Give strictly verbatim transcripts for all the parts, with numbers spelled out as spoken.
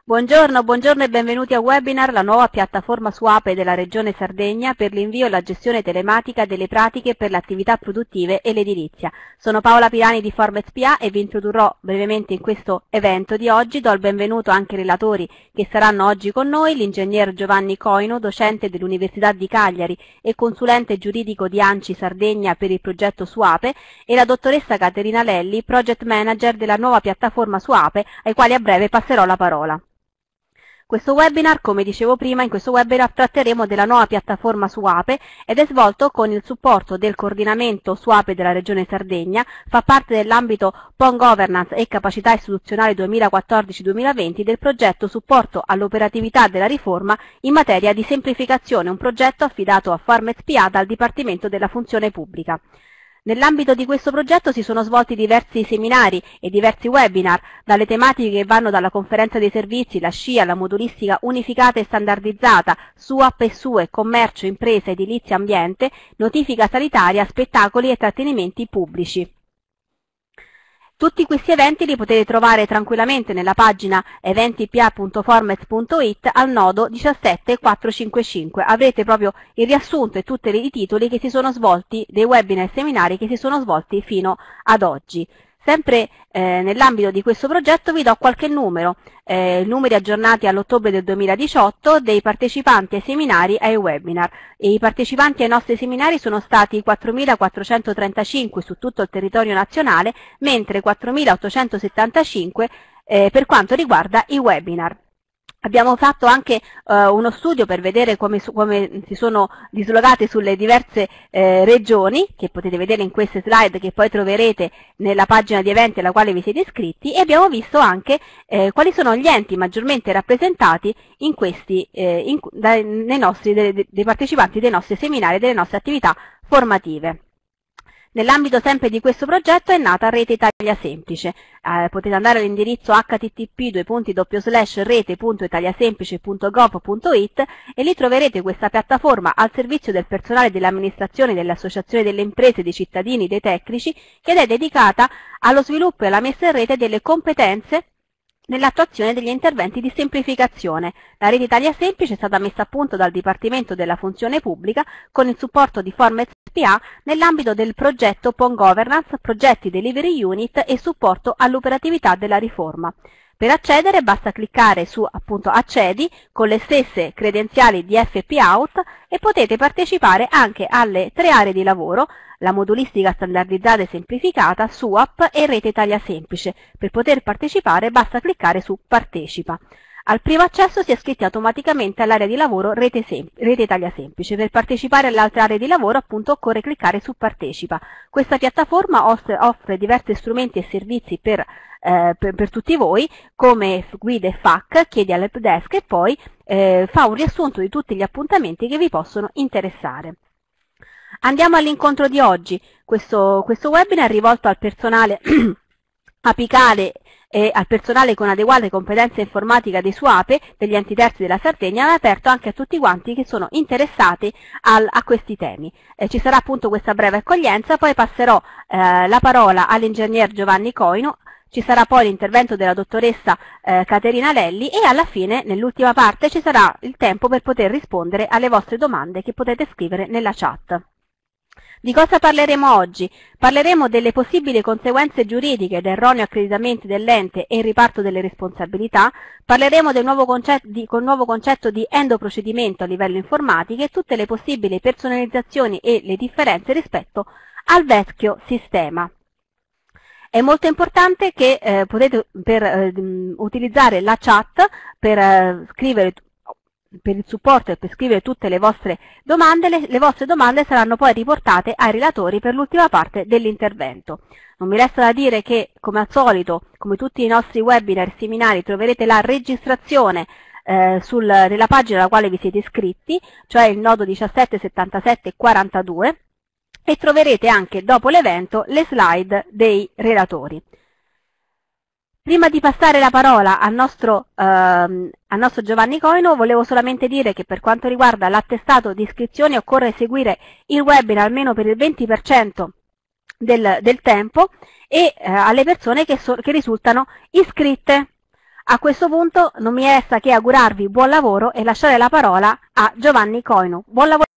Buongiorno, buongiorno e benvenuti a Webinar, la nuova piattaforma SUAPE della Regione Sardegna per l'invio e la gestione telematica delle pratiche per le attività produttive e l'edilizia. Sono Paola Pirani di Formez P A e vi introdurrò brevemente in questo evento di oggi. Do il benvenuto anche ai relatori che saranno oggi con noi, l'ingegner Giovanni Coino, docente dell'Università di Cagliari e consulente giuridico di ANCI Sardegna per il progetto SUAPE, e la dottoressa Caterina Lelli, project manager della nuova piattaforma SUAPE, ai quali a breve passerò la parola. Questo webinar, come dicevo prima, in questo webinar tratteremo della nuova piattaforma SUAPE ed è svolto con il supporto del coordinamento SUAPE della Regione Sardegna, fa parte dell'ambito P O N Governance e Capacità Istituzionale duemilaquattordici duemilaventi del progetto Supporto all'operatività della riforma in materia di semplificazione, un progetto affidato a Formez P A dal Dipartimento della Funzione Pubblica. Nell'ambito di questo progetto si sono svolti diversi seminari e diversi webinar, dalle tematiche che vanno dalla conferenza dei servizi, la SCIA, la modulistica unificata e standardizzata, SUAP e SUE, commercio, impresa, edilizia, ambiente, notifica sanitaria, spettacoli e trattenimenti pubblici. Tutti questi eventi li potete trovare tranquillamente nella pagina eventi p a punto formez punto it al nodo diciassette quattrocentocinquantacinque. Avrete proprio il riassunto e tutti i titoli che si sono svolti, dei webinar e seminari che si sono svolti fino ad oggi. Sempre eh, nell'ambito di questo progetto vi do qualche numero, eh, numeri aggiornati all'ottobre del duemiladiciotto dei partecipanti ai seminari e ai webinar. E i partecipanti ai nostri seminari sono stati quattromilaquattrocentotrentacinque su tutto il territorio nazionale, mentre quattromilaottocentosettantacinque eh, per quanto riguarda i webinar. Abbiamo fatto anche uh, uno studio per vedere come, su, come si sono dislocate sulle diverse eh, regioni, che potete vedere in queste slide che poi troverete nella pagina di eventi alla quale vi siete iscritti, e abbiamo visto anche eh, quali sono gli enti maggiormente rappresentati in questi, eh, in, dai, nei nostri, dei, dei partecipanti dei nostri seminari e delle nostre attività formative. Nell'ambito sempre di questo progetto è nata Rete Italia Semplice. Eh, potete andare all'indirizzo h t t p due punti doppio slash rete punto italiasemplice punto gov punto it e lì troverete questa piattaforma al servizio del personale dell'amministrazione, delle associazioni delle imprese, dei cittadini, dei tecnici, che è dedicata allo sviluppo e alla messa in rete delle competenze nell'attuazione degli interventi di semplificazione. La Rete Italia Semplice è stata messa a punto dal Dipartimento della Funzione Pubblica con il supporto di Formez P A nell'ambito del progetto P O N Governance, progetti Delivery Unit e supporto all'operatività della riforma. Per accedere basta cliccare su appunto accedi con le stesse credenziali di F P Out e potete partecipare anche alle tre aree di lavoro, la modulistica standardizzata e semplificata, SUAP e Rete Italia Semplice. Per poter partecipare basta cliccare su Partecipa. Al primo accesso si è iscritti automaticamente all'area di lavoro Rete, Sem Rete Italia Semplice. Per partecipare alle altre aree di lavoro appunto occorre cliccare su Partecipa. Questa piattaforma offre, offre diversi strumenti e servizi per, eh, per, per tutti voi, come guide e F A Q, chiedi all'helpdesk e poi eh, fa un riassunto di tutti gli appuntamenti che vi possono interessare. Andiamo all'incontro di oggi. Questo, questo webinar è rivolto al personale apicale e al personale con adeguate competenze informatica dei SUAPE, degli enti terzi della Sardegna, ma è aperto anche a tutti quanti che sono interessati al, a questi temi. Eh, ci sarà appunto questa breve accoglienza, poi passerò eh, la parola all'ingegner Giovanni Coino, ci sarà poi l'intervento della dottoressa eh, Caterina Lelli e alla fine, nell'ultima parte, ci sarà il tempo per poter rispondere alle vostre domande che potete scrivere nella chat. Di cosa parleremo oggi? Parleremo delle possibili conseguenze giuridiche dell'erroneo accreditamento dell'ente e il riparto delle responsabilità, parleremo del nuovo concetto di, col nuovo concetto di endoprocedimento a livello informatico e tutte le possibili personalizzazioni e le differenze rispetto al vecchio sistema. È molto importante che eh, potete per eh, utilizzare la chat per eh, scrivere per il supporto e per scrivere tutte le vostre domande. Le, le vostre domande saranno poi riportate ai relatori per l'ultima parte dell'intervento. Non mi resta da dire che, come al solito, come tutti i nostri webinar e seminari, troverete la registrazione eh, sul, nella pagina alla quale vi siete iscritti, cioè il nodo diciassette settantasette quarantadue, e troverete anche dopo l'evento le slide dei relatori. Prima di passare la parola al nostro, ehm, al nostro Giovanni Coino, volevo solamente dire che per quanto riguarda l'attestato di iscrizione occorre seguire il webinar almeno per il venti per cento del, del tempo e eh, alle persone che, so, che risultano iscritte. A questo punto non mi resta che augurarvi buon lavoro e lasciare la parola a Giovanni Coinu. Buon lavoro.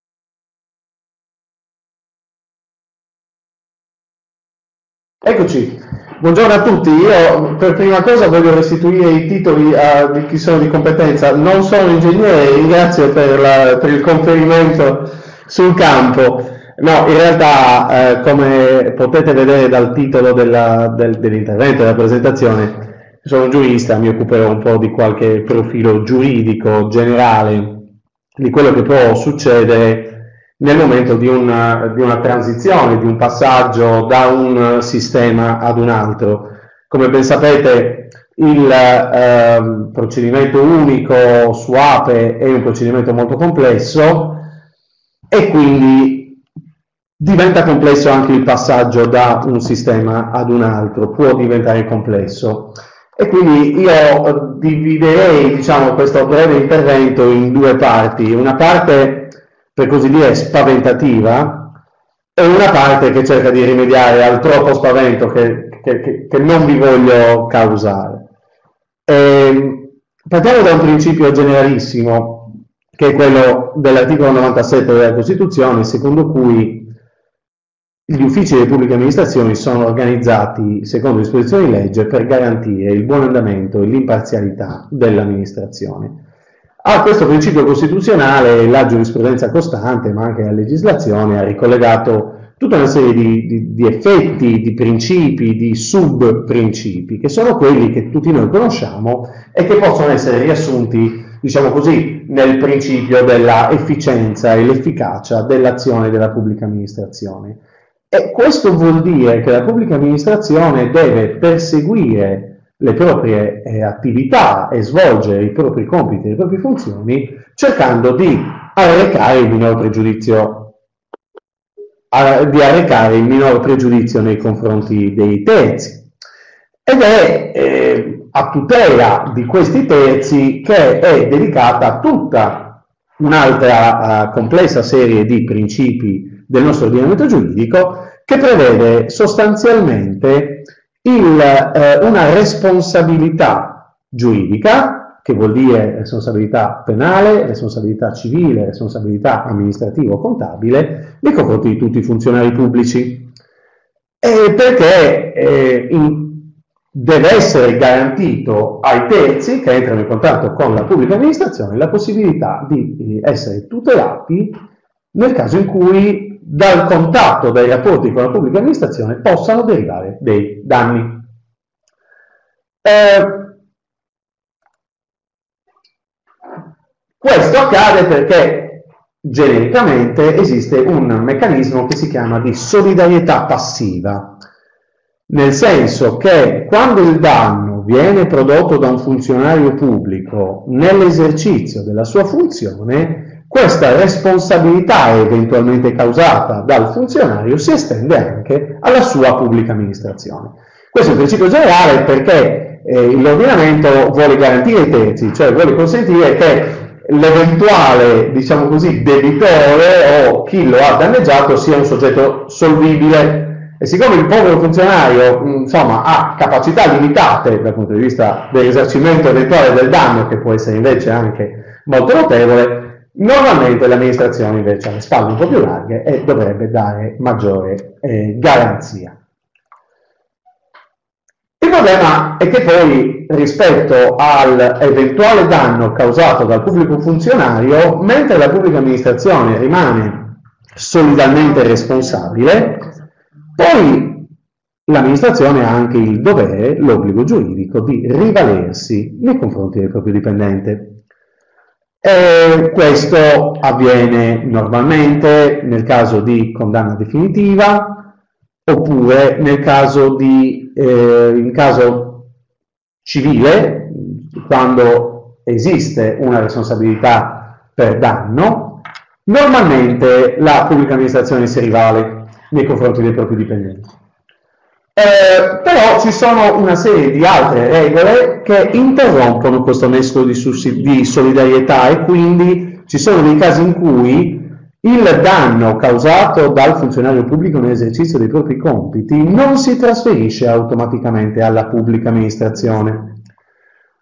Eccoci, buongiorno a tutti. Io per prima cosa voglio restituire i titoli a di chi sono di competenza. Non sono ingegnere, ringrazio per, la, per il conferimento sul campo. No, in realtà, eh, come potete vedere dal titolo della, del, dell'intervento, della presentazione, sono un giurista, mi occuperò un po' di qualche profilo giuridico generale di quello che può succedere nel momento di una, di una transizione, di un passaggio da un sistema ad un altro. Come ben sapete, il eh, procedimento unico su APE è un procedimento molto complesso e quindi diventa complesso anche il passaggio da un sistema ad un altro, può diventare complesso. E quindi io dividerei, diciamo, questo breve intervento in due parti. Una parte, per così dire, spaventativa, e una parte che cerca di rimediare al troppo spavento che, che, che non vi voglio causare. E partiamo da un principio generalissimo, che è quello dell'articolo novantasette della Costituzione, secondo cui gli uffici delle pubbliche amministrazioni sono organizzati secondo disposizioni di legge per garantire il buon andamento e l'imparzialità dell'amministrazione. A questo principio costituzionale la giurisprudenza costante, ma anche la legislazione, ha ricollegato tutta una serie di, di, di effetti, di principi, di sub-principi, che sono quelli che tutti noi conosciamo e che possono essere riassunti, diciamo così, nel principio della efficienza e l'efficacia dell'azione della pubblica amministrazione. E questo vuol dire che la pubblica amministrazione deve perseguire le proprie eh, attività e svolgere i propri compiti e le proprie funzioni cercando di arrecare il minor pregiudizio, a, di arrecare il minor pregiudizio nei confronti dei terzi. Ed è eh, a tutela di questi terzi che è dedicata tutta un'altra uh, complessa serie di principi del nostro ordinamento giuridico che prevede sostanzialmente il, eh, una responsabilità giuridica, che vuol dire responsabilità penale, responsabilità civile, responsabilità amministrativo-contabile, nei confronti di tutti i funzionari pubblici. E perché eh, in, deve essere garantito ai terzi che entrano in contatto con la pubblica amministrazione la possibilità di essere tutelati nel caso in cui dal contatto, dai rapporti con la pubblica amministrazione possano derivare dei danni. Eh, questo accade perché genericamente esiste un meccanismo che si chiama di solidarietà passiva, nel senso che quando il danno viene prodotto da un funzionario pubblico nell'esercizio della sua funzione, questa responsabilità eventualmente causata dal funzionario si estende anche alla sua pubblica amministrazione. Questo è un principio generale perché eh, l'ordinamento vuole garantire i terzi, cioè vuole consentire che l'eventuale, diciamo così, debitore o chi lo ha danneggiato sia un soggetto solvibile. E siccome il povero funzionario, insomma, ha capacità limitate dal punto di vista del risarcimento eventuale del danno, che può essere invece anche molto notevole, normalmente l'amministrazione invece ha le spalle un po' più larghe e dovrebbe dare maggiore eh, garanzia. Il problema è che poi rispetto all'eventuale danno causato dal pubblico funzionario, mentre la pubblica amministrazione rimane solidalmente responsabile, poi l'amministrazione ha anche il dovere, l'obbligo giuridico di rivalersi nei confronti del proprio dipendente. E questo avviene normalmente nel caso di condanna definitiva oppure nel caso di, eh, in caso civile, quando esiste una responsabilità per danno, normalmente la pubblica amministrazione si rivale nei confronti dei propri dipendenti. Eh, però ci sono una serie di altre regole che interrompono questo nesso di, di solidarietà e quindi ci sono dei casi in cui il danno causato dal funzionario pubblico nell'esercizio dei propri compiti non si trasferisce automaticamente alla pubblica amministrazione,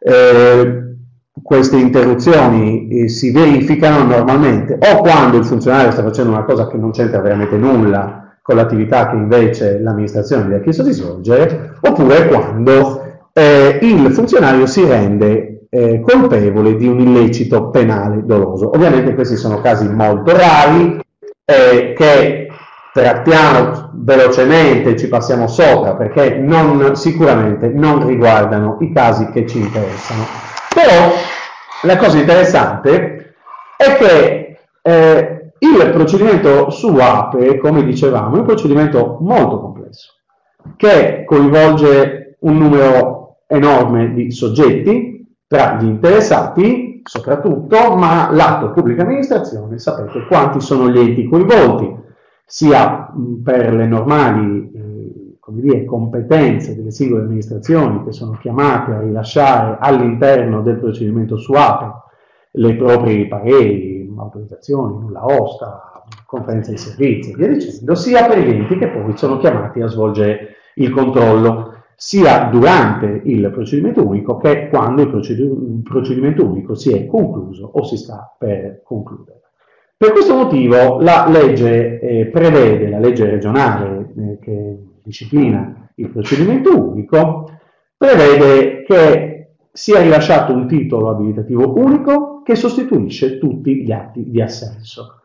Eh, queste interruzioni eh, si verificano normalmente o quando il funzionario sta facendo una cosa che non c'entra veramente nulla con l'attività che invece l'amministrazione gli ha chiesto di svolgere, oppure quando eh, il funzionario si rende eh, colpevole di un illecito penale doloso. Ovviamente questi sono casi molto rari eh, che trattiamo velocemente, ci passiamo sopra perché non, sicuramente non riguardano i casi che ci interessano. Però la cosa interessante è che eh, il procedimento su APE, come dicevamo, è un procedimento molto complesso, che coinvolge un numero enorme di soggetti, tra gli interessati soprattutto, ma l'atto pubblica amministrazione, sapete quanti sono gli enti coinvolti, sia per le normali eh, come dire, competenze delle singole amministrazioni che sono chiamate a rilasciare all'interno del procedimento su APE le proprie pareri, autorizzazioni, nulla osta, conferenza di servizi e via dicendo, sia per gli enti che poi sono chiamati a svolgere il controllo sia durante il procedimento unico che quando il procedimento unico si è concluso o si sta per concludere. Per questo motivo la legge eh, prevede, la legge regionale eh, che disciplina il procedimento unico, prevede che sia rilasciato un titolo abilitativo unico che sostituisce tutti gli atti di assenso.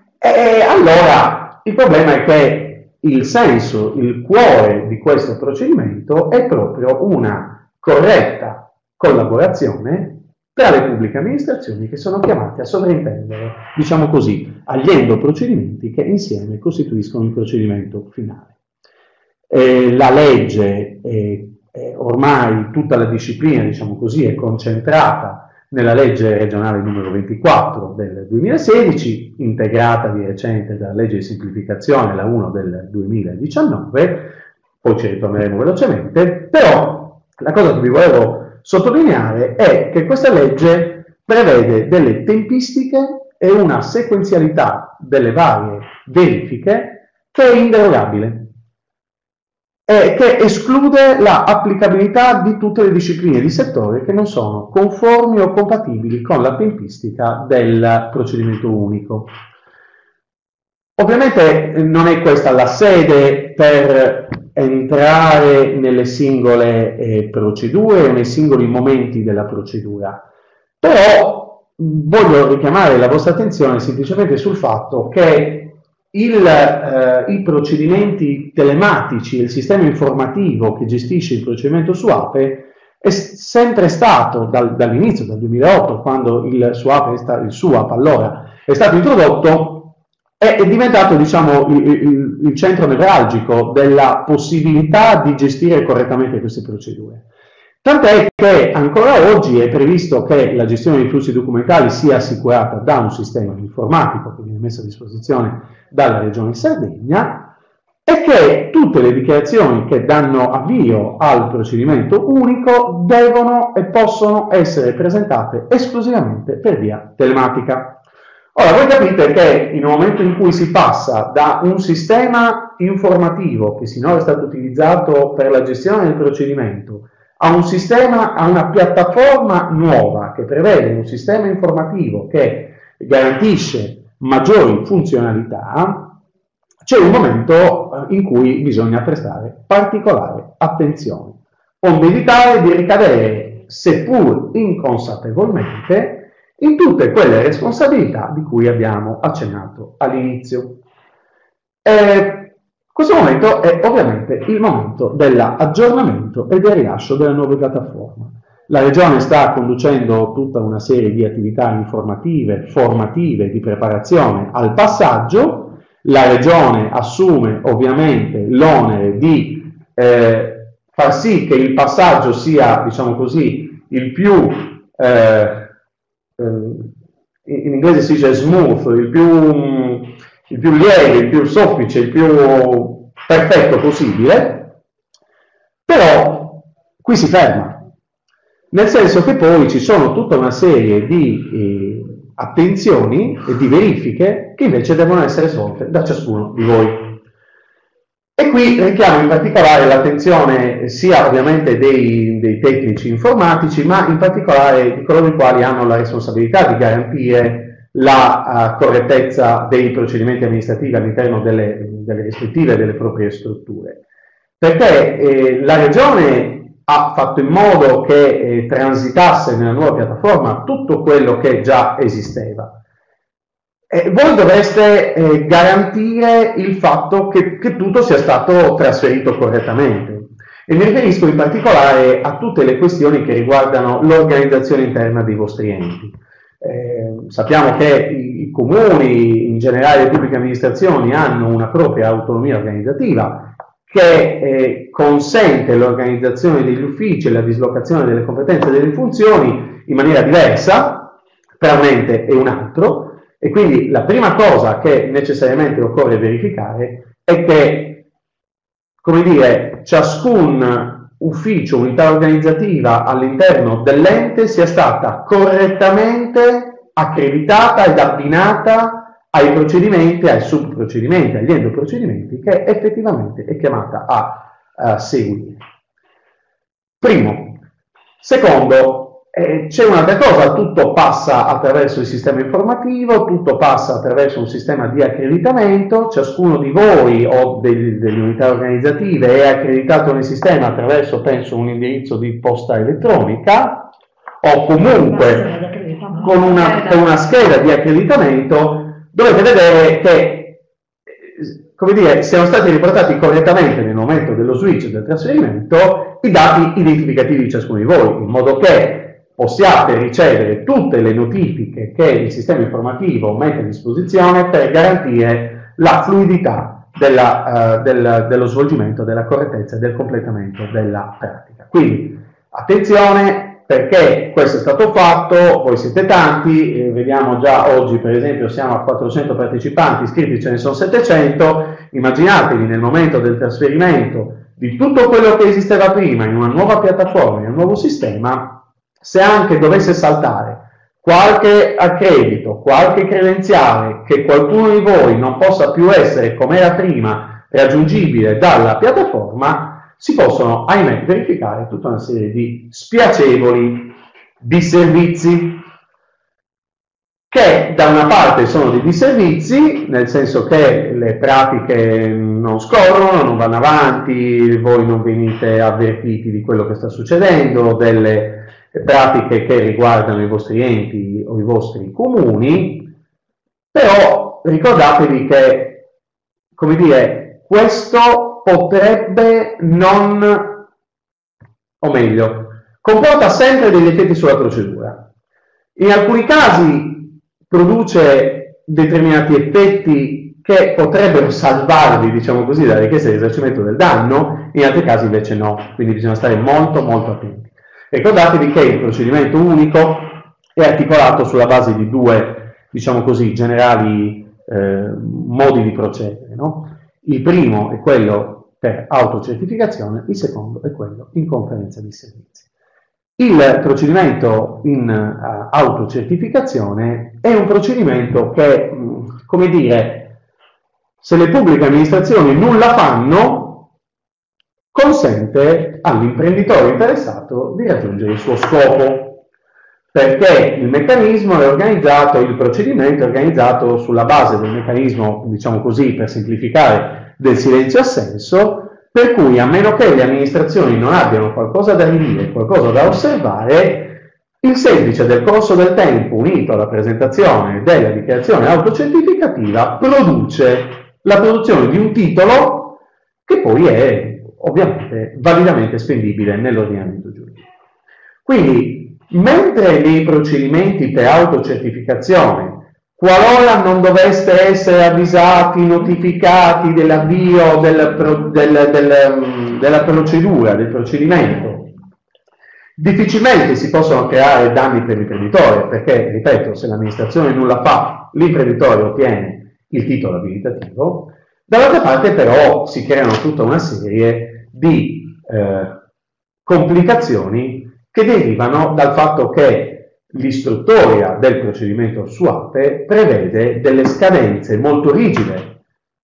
E allora il problema è che il senso, il cuore di questo procedimento è proprio una corretta collaborazione tra le pubbliche amministrazioni che sono chiamate a sovrintendere, diciamo così, agli endoprocedimenti che insieme costituiscono il procedimento finale. Eh, la legge, eh, eh, ormai tutta la disciplina, diciamo così, è concentrata nella legge regionale numero ventiquattro del duemilasedici, integrata di recente dalla legge di semplificazione, la uno del duemiladiciannove, poi ci ritorneremo velocemente, però la cosa che vi volevo sottolineare è che questa legge prevede delle tempistiche e una sequenzialità delle varie verifiche che è inderogabile e che esclude l'applicabilità di tutte le discipline di settore che non sono conformi o compatibili con la tempistica del procedimento unico. Ovviamente non è questa la sede per entrare nelle singole eh, procedure o nei singoli momenti della procedura, però voglio richiamare la vostra attenzione semplicemente sul fatto che il, eh, i procedimenti telematici e il sistema informativo che gestisce il procedimento su APE è sempre stato dal, dall'inizio, dal duemilaotto, quando il SUAP, il SUAP allora è stato introdotto, è, è diventato, diciamo, il, il, il centro nevralgico della possibilità di gestire correttamente queste procedure. Tant'è che ancora oggi è previsto che la gestione dei flussi documentali sia assicurata da un sistema informatico che viene messo a disposizione dalla Regione Sardegna e che tutte le dichiarazioni che danno avvio al procedimento unico devono e possono essere presentate esclusivamente per via telematica. Ora, voi capite che in un momento in cui si passa da un sistema informativo che sinora è stato utilizzato per la gestione del procedimento a un sistema, a una piattaforma nuova che prevede un sistema informativo che garantisce maggiori funzionalità, c'è un momento in cui bisogna prestare particolare attenzione, onde evitare di ricadere, seppur inconsapevolmente, in tutte quelle responsabilità di cui abbiamo accennato all'inizio. Questo momento è ovviamente il momento dell'aggiornamento e del rilascio della nuova piattaforma. La Regione sta conducendo tutta una serie di attività informative, formative, di preparazione al passaggio. La Regione assume ovviamente l'onere di eh, far sì che il passaggio sia, diciamo così, il più, eh, eh, in inglese si dice smooth, il più, il più lieve, il più soffice, il più perfetto possibile, però qui si ferma. Nel senso che poi ci sono tutta una serie di eh, attenzioni e di verifiche che invece devono essere svolte da ciascuno di voi. E qui richiamo in particolare l'attenzione sia ovviamente dei, dei tecnici informatici, ma in particolare di coloro i quali hanno la responsabilità di garantire la uh, correttezza dei procedimenti amministrativi all'interno delle, delle rispettive delle proprie strutture. Perché eh, la Regione ha fatto in modo che eh, transitasse nella nuova piattaforma tutto quello che già esisteva. Eh, voi dovreste eh, garantire il fatto che, che tutto sia stato trasferito correttamente. E mi riferisco in particolare a tutte le questioni che riguardano l'organizzazione interna dei vostri enti. Eh, sappiamo che i, i comuni, in generale le pubbliche amministrazioni, hanno una propria autonomia organizzativa che eh, consente l'organizzazione degli uffici e la dislocazione delle competenze e delle funzioni in maniera diversa tra un ente e un altro. E quindi la prima cosa che necessariamente occorre verificare è che, come dire, ciascun ufficio, unità organizzativa all'interno dell'ente sia stata correttamente accreditata ed abbinata ai procedimenti, ai subprocedimenti, agli endoprocedimenti che effettivamente è chiamata a, a seguire. Primo. Secondo, Eh, c'è un'altra cosa, tutto passa attraverso il sistema informativo, tutto passa attraverso un sistema di accreditamento, ciascuno di voi o degli, delle unità organizzative è accreditato nel sistema attraverso, penso, un indirizzo di posta elettronica o comunque con una, con una scheda di accreditamento. Dovete vedere che, come dire, siano stati riportati correttamente nel momento dello switch del trasferimento i dati identificativi di ciascuno di voi, in modo che possiate ricevere tutte le notifiche che il sistema informativo mette a disposizione per garantire la fluidità della, uh, del, dello svolgimento, della correttezza e del completamento della pratica. Quindi attenzione, perché questo è stato fatto, voi siete tanti, eh, vediamo già oggi per esempio siamo a quattrocento partecipanti, iscritti ce ne sono settecento, immaginatevi nel momento del trasferimento di tutto quello che esisteva prima in una nuova piattaforma, in un nuovo sistema. Se anche dovesse saltare qualche accredito, qualche credenziale, che qualcuno di voi non possa più essere come era prima raggiungibile dalla piattaforma, si possono, ahimè, verificare tutta una serie di spiacevoli disservizi, che da una parte sono dei disservizi, nel senso che le pratiche non scorrono, non vanno avanti, voi non venite avvertiti di quello che sta succedendo, delle pratiche che riguardano i vostri enti o i vostri comuni, però ricordatevi che, come dire, questo potrebbe non, o meglio, comporta sempre degli effetti sulla procedura. In alcuni casi produce determinati effetti che potrebbero salvarvi, diciamo così, dalla richiesta di risarcimento del danno, in altri casi invece no, quindi bisogna stare molto molto attenti. Ricordatevi che il procedimento unico è articolato sulla base di due, diciamo così, generali eh, modi di procedere, no? Il primo è quello per autocertificazione, il secondo è quello in conferenza di servizi. Il procedimento in uh, autocertificazione è un procedimento che, mh, come dire, se le pubbliche amministrazioni nulla fanno, consente all'imprenditore interessato di raggiungere il suo scopo, perché il meccanismo è organizzato, il procedimento è organizzato sulla base del meccanismo, diciamo così, per semplificare, del silenzio assenso, per cui a meno che le amministrazioni non abbiano qualcosa da ridire, qualcosa da osservare, il semplice del corso del tempo unito alla presentazione della dichiarazione autocertificativa produce la produzione di un titolo che poi è ovviamente validamente spendibile nell'ordinamento giuridico. Quindi, mentre nei procedimenti per autocertificazione, qualora non doveste essere avvisati, notificati dell'avvio del, del, del, della procedura, del procedimento, difficilmente si possono creare danni per l'imprenditore, perché, ripeto, se l'amministrazione nulla fa, l'imprenditore ottiene il titolo abilitativo. Dall'altra parte però si creano tutta una serie di eh, complicazioni che derivano dal fatto che l'istruttoria del procedimento su APE prevede delle scadenze molto rigide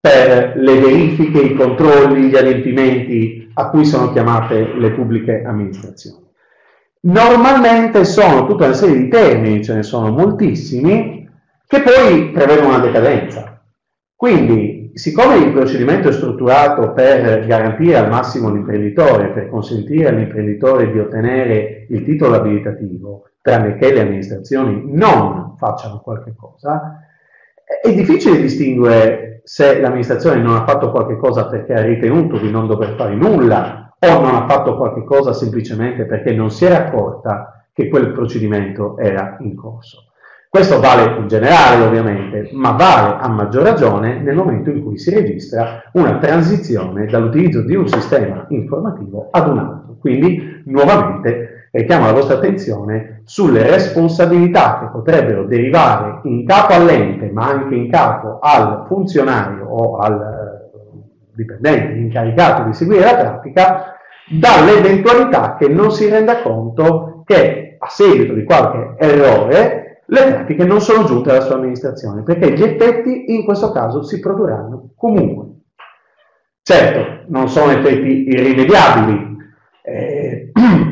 per le verifiche, i controlli, gli adempimenti a cui sono chiamate le pubbliche amministrazioni. Normalmente sono tutta una serie di termini, ce ne sono moltissimi, che poi prevedono una decadenza. Quindi, siccome il procedimento è strutturato per garantire al massimo l'imprenditore, per consentire all'imprenditore di ottenere il titolo abilitativo, tranne che le amministrazioni non facciano qualche cosa, è difficile distinguere se l'amministrazione non ha fatto qualche cosa perché ha ritenuto di non dover fare nulla o non ha fatto qualche cosa semplicemente perché non si era accorta che quel procedimento era in corso. Questo vale in generale ovviamente, ma vale a maggior ragione nel momento in cui si registra una transizione dall'utilizzo di un sistema informativo ad un altro. Quindi nuovamente richiamo la vostra attenzione sulle responsabilità che potrebbero derivare in capo all'ente, ma anche in capo al funzionario o al dipendente incaricato di seguire la pratica, dall'eventualità che non si renda conto che a seguito di qualche errore le pratiche non sono giunte alla sua amministrazione, perché gli effetti in questo caso si produrranno comunque. Certo, non sono effetti irrimediabili, eh,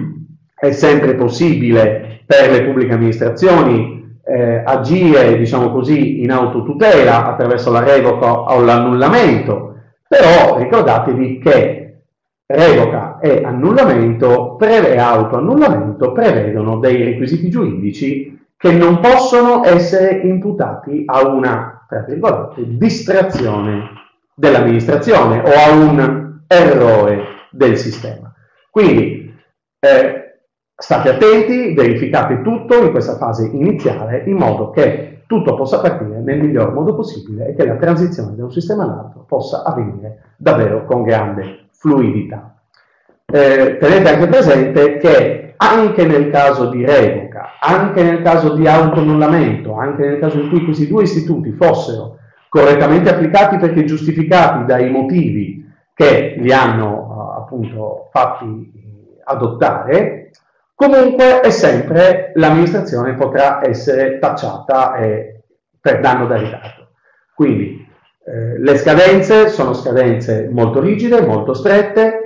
è sempre possibile per le pubbliche amministrazioni eh, agire, diciamo così, in autotutela attraverso la revoca o l'annullamento, però ricordatevi che revoca e annullamento e autoannullamento prevedono dei requisiti giuridici che non possono essere imputati a una, tra virgolette, distrazione dell'amministrazione o a un errore del sistema. Quindi eh, state attenti, verificate tutto in questa fase iniziale in modo che tutto possa partire nel miglior modo possibile e che la transizione da un sistema all'altro possa avvenire davvero con grande fluidità. Eh, tenete anche presente che anche nel caso di revoca, anche nel caso di autoannullamento, anche nel caso in cui questi due istituti fossero correttamente applicati perché giustificati dai motivi che li hanno appunto fatti adottare, comunque è sempre l'amministrazione potrà essere tacciata eh, per danno da ritardo. Quindi eh, le scadenze sono scadenze molto rigide, molto strette,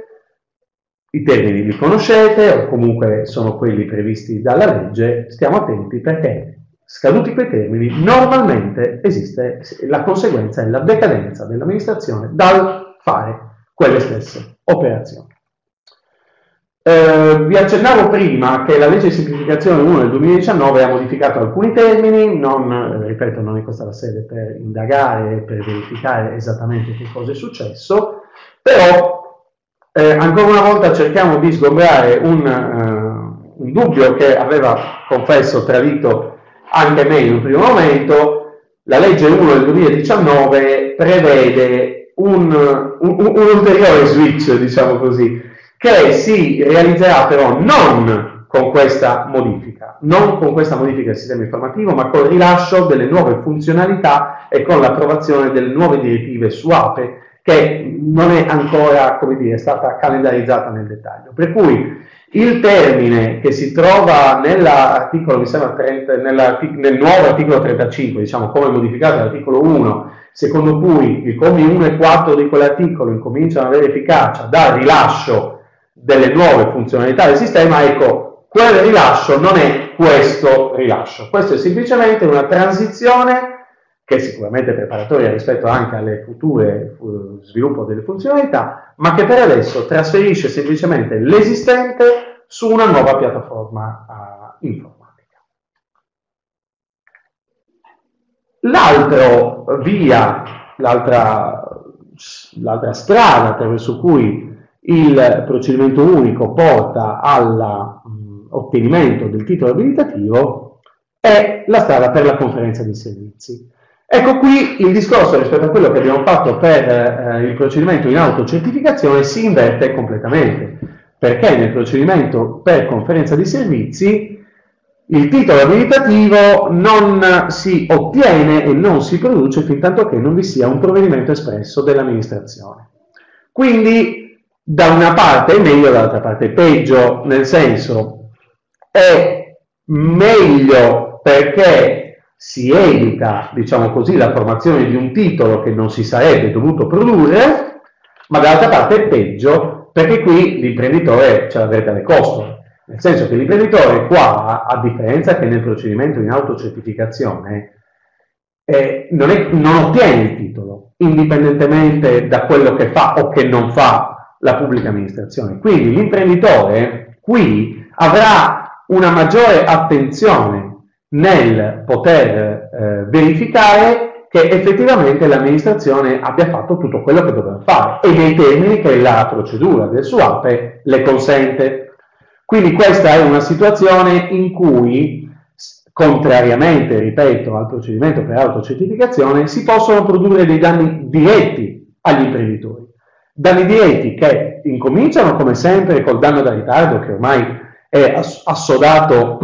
i termini li conoscete o comunque sono quelli previsti dalla legge, stiamo attenti perché scaduti quei termini normalmente esiste la conseguenza e la decadenza dell'amministrazione dal fare quelle stesse operazioni. Eh, vi accennavo prima che la legge di semplificazione uno del duemiladiciannove ha modificato alcuni termini, non, ripeto, non è questa la sede per indagare e per verificare esattamente che cosa è successo, però eh, ancora una volta cerchiamo di sgombrare un, uh, un dubbio che aveva, confesso, tradito anche me in un primo momento. La legge uno del duemiladiciannove prevede un, un, un ulteriore switch, diciamo così, che si realizzerà però non con questa modifica, non con questa modifica del sistema informativo, ma con il rilascio delle nuove funzionalità e con l'approvazione delle nuove direttive su APE, che non è ancora, come dire, stata calendarizzata nel dettaglio. Per cui il termine che si trova nell'articolo, mi sembra, trenta, nel nuovo articolo trentacinque, diciamo, come modificato dall'articolo uno, secondo cui i commi uno e quattro di quell'articolo incominciano ad avere efficacia dal rilascio delle nuove funzionalità del sistema, ecco, quel rilascio non è questo rilascio. Questo è semplicemente una transizione che è sicuramente preparatoria rispetto anche alle future sviluppo delle funzionalità, ma che per adesso trasferisce semplicemente l'esistente su una nuova piattaforma uh, informatica. L'altra via, l'altra strada attraverso cui il procedimento unico porta all'ottenimento del titolo abilitativo è la strada per la conferenza di servizi. Ecco qui il discorso rispetto a quello che abbiamo fatto per eh, il procedimento in autocertificazione si inverte completamente, perché nel procedimento per conferenza di servizi il titolo abilitativo non si ottiene e non si produce fin tanto che non vi sia un provvedimento espresso dell'amministrazione. Quindi da una parte è meglio, dall'altra parte è peggio, nel senso è meglio perché si evita, diciamo così, la formazione di un titolo che non si sarebbe dovuto produrre, ma dall'altra parte è peggio, perché qui l'imprenditore ce l'avrebbe alle costole. Nel senso che l'imprenditore qua, a differenza che nel procedimento in autocertificazione, eh, non, è, non ottiene il titolo, indipendentemente da quello che fa o che non fa la pubblica amministrazione. Quindi l'imprenditore qui avrà una maggiore attenzione nel poter eh, verificare che effettivamente l'amministrazione abbia fatto tutto quello che doveva fare e nei termini che la procedura del SUAPE le consente. Quindi questa è una situazione in cui, contrariamente, ripeto, al procedimento per autocertificazione, si possono produrre dei danni diretti agli imprenditori. Danni diretti che incominciano, come sempre, col danno da ritardo, che ormai è assodato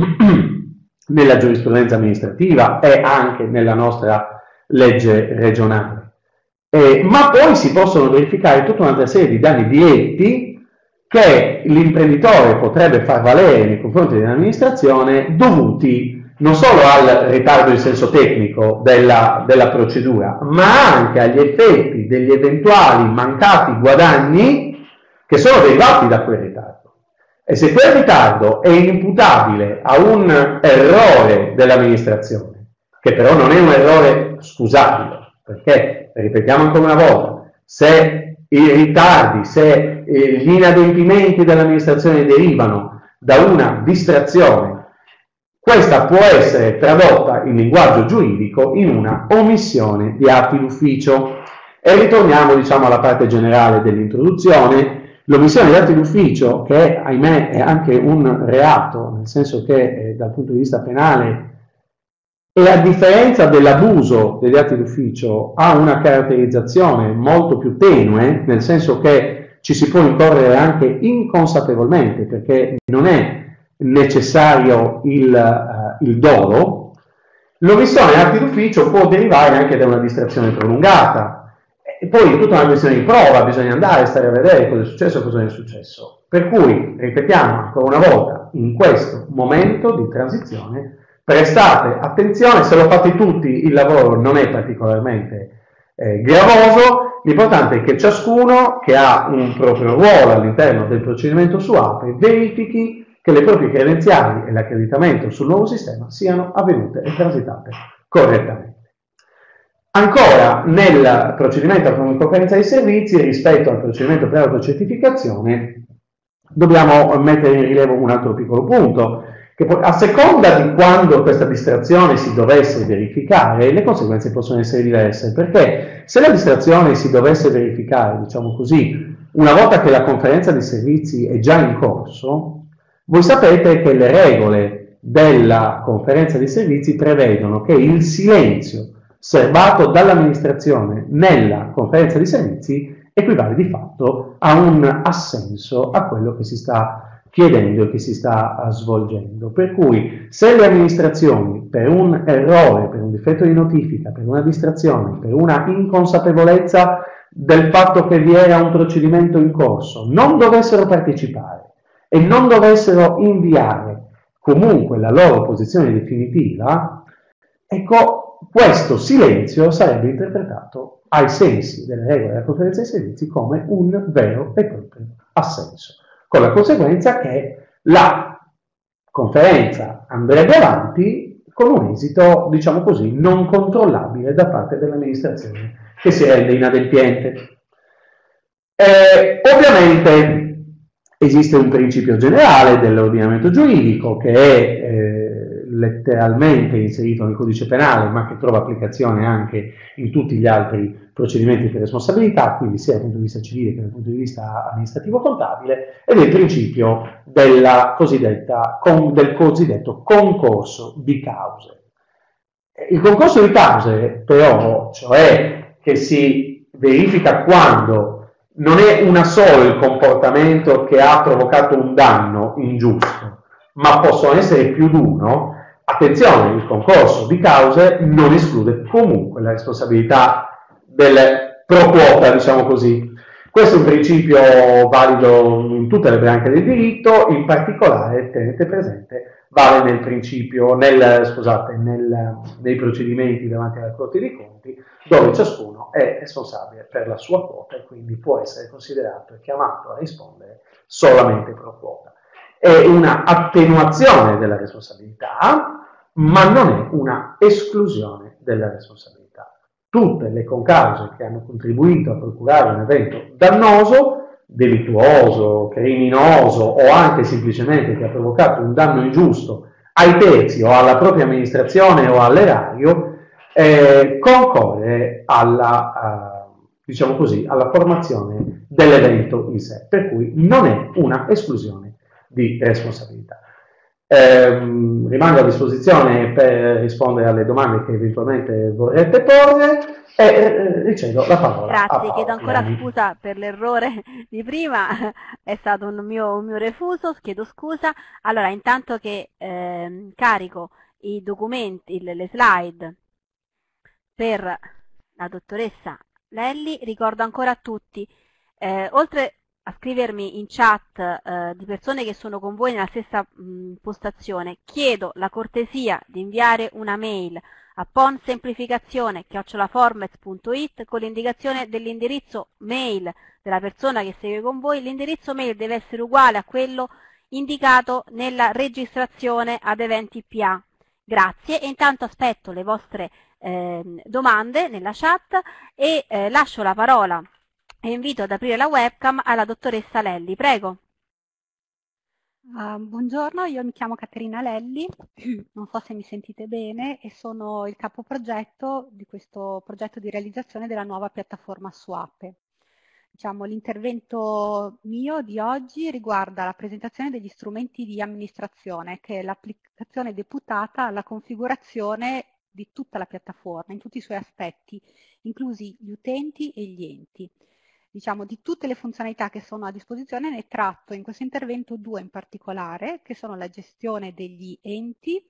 nella giurisprudenza amministrativa e anche nella nostra legge regionale. Eh, ma poi si possono verificare tutta un'altra serie di danni diretti che l'imprenditore potrebbe far valere nei confronti dell'amministrazione, dovuti non solo al ritardo in senso tecnico della, della procedura, ma anche agli effetti degli eventuali mancati guadagni che sono derivati da quel ritardo. E se quel ritardo è imputabile a un errore dell'amministrazione, che però non è un errore scusabile, perché, ripetiamo ancora una volta, se i ritardi, se eh, gli inadempimenti dell'amministrazione derivano da una distrazione, questa può essere tradotta in linguaggio giuridico in una omissione di atti d'ufficio. E ritorniamo, diciamo, alla parte generale dell'introduzione. L'omissione di atti d'ufficio, che ahimè è anche un reato, nel senso che eh, dal punto di vista penale, e a differenza dell'abuso degli atti d'ufficio ha una caratterizzazione molto più tenue, nel senso che ci si può incorrere anche inconsapevolmente, perché non è necessario il, uh, il dolo. L'omissione di atti d'ufficio può derivare anche da una distrazione prolungata, e poi tutta una questione di prova, bisogna andare, stare a vedere cosa è successo e cosa non è successo. Per cui, ripetiamo ancora una volta, in questo momento di transizione, prestate attenzione, se lo fate tutti il lavoro non è particolarmente eh, gravoso, l'importante è che ciascuno che ha un proprio ruolo all'interno del procedimento SUAPE verifichi che le proprie credenziali e l'accreditamento sul nuovo sistema siano avvenute e transitate correttamente. Ancora, nel procedimento con conferenza dei servizi, rispetto al procedimento per autocertificazione, dobbiamo mettere in rilievo un altro piccolo punto, che poi, a seconda di quando questa distrazione si dovesse verificare, le conseguenze possono essere diverse, perché se la distrazione si dovesse verificare, diciamo così, una volta che la conferenza di servizi è già in corso, voi sapete che le regole della conferenza di servizi prevedono che il silenzio serbato dall'amministrazione nella conferenza di servizi equivale di fatto a un assenso a quello che si sta chiedendo e che si sta svolgendo. Per cui se le amministrazioni per un errore, per un difetto di notifica, per una distrazione, per una inconsapevolezza del fatto che vi era un procedimento in corso, non dovessero partecipare e non dovessero inviare comunque la loro posizione definitiva, ecco, questo silenzio sarebbe interpretato ai sensi delle regole della conferenza dei servizi come un vero e proprio assenso, con la conseguenza che la conferenza andrebbe avanti con un esito, diciamo così, non controllabile da parte dell'amministrazione che si rende inadempiente. Eh, ovviamente esiste un principio generale dell'ordinamento giuridico che è eh, letteralmente inserito nel codice penale, ma che trova applicazione anche in tutti gli altri procedimenti per responsabilità, quindi sia dal punto di vista civile che dal punto di vista amministrativo-contabile, ed è il principio della cosiddetta, con, del cosiddetto concorso di cause. Il concorso di cause, però, cioè che si verifica quando non è una solo il comportamento che ha provocato un danno ingiusto, ma possono essere più di uno. Attenzione, il concorso di cause non esclude comunque la responsabilità del pro quota, diciamo così. Questo è un principio valido in tutte le branche del diritto, in particolare, tenete presente, vale nel principio, nel, scusate, nel, nei procedimenti davanti alla Corte dei Conti, dove ciascuno è responsabile per la sua quota e quindi può essere considerato e chiamato a rispondere solamente pro quota. È una attenuazione della responsabilità, ma non è una esclusione della responsabilità. Tutte le concause che hanno contribuito a procurare un evento dannoso, delittuoso, criminoso o anche semplicemente che ha provocato un danno ingiusto ai terzi o alla propria amministrazione o all'erario, eh, concorre alla, uh, diciamo così, alla formazione dell'evento in sé, per cui non è una esclusione di responsabilità. Eh, rimango a disposizione per rispondere alle domande che eventualmente vorrete porre e eh, ricevo la parola. Grazie, chiedo ancora Piani. scusa per l'errore di prima, è stato un mio, un mio refuso, chiedo scusa. Allora, intanto che eh, carico i documenti, le, le slide per la dottoressa Lelli, ricordo ancora a tutti, eh, oltre a scrivermi in chat eh, di persone che sono con voi nella stessa mh, postazione, chiedo la cortesia di inviare una mail a ponsemplificazione chiocciola formez punto it con l'indicazione dell'indirizzo mail della persona che segue con voi. L'indirizzo mail deve essere uguale a quello indicato nella registrazione ad eventi P A. Grazie, e intanto aspetto le vostre eh, domande nella chat e eh, lascio la parola e invito ad aprire la webcam alla dottoressa Lelli. Prego. Uh, buongiorno, io mi chiamo Caterina Lelli, non so se mi sentite bene, e sono il capoprogetto di questo progetto di realizzazione della nuova piattaforma SWAPE. Diciamo, l'intervento mio di oggi riguarda la presentazione degli strumenti di amministrazione, che è l'applicazione deputata alla configurazione di tutta la piattaforma, in tutti i suoi aspetti, inclusi gli utenti e gli enti. Diciamo, di tutte le funzionalità che sono a disposizione ne tratto in questo intervento due in particolare, che sono la gestione degli enti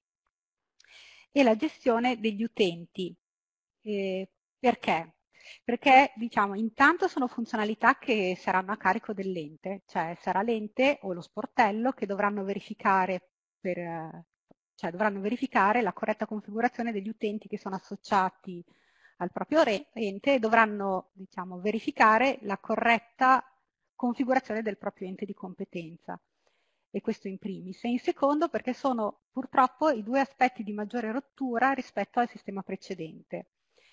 e la gestione degli utenti. Eh, perché? Perché, diciamo, intanto sono funzionalità che saranno a carico dell'ente, cioè sarà l'ente o lo sportello che dovranno verificare, per, cioè dovranno verificare la corretta configurazione degli utenti che sono associati al proprio ente e dovranno, diciamo, verificare la corretta configurazione del proprio ente di competenza. E questo in primis. E in secondo perché sono purtroppo i due aspetti di maggiore rottura rispetto al sistema precedente.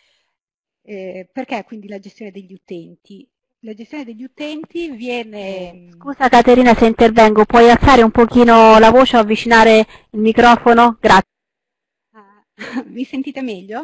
Eh, perché quindi la gestione degli utenti? La gestione degli utenti viene... Scusa Caterina se intervengo, puoi alzare un pochino la voce o avvicinare il microfono? Grazie. Ah, mi sentite meglio?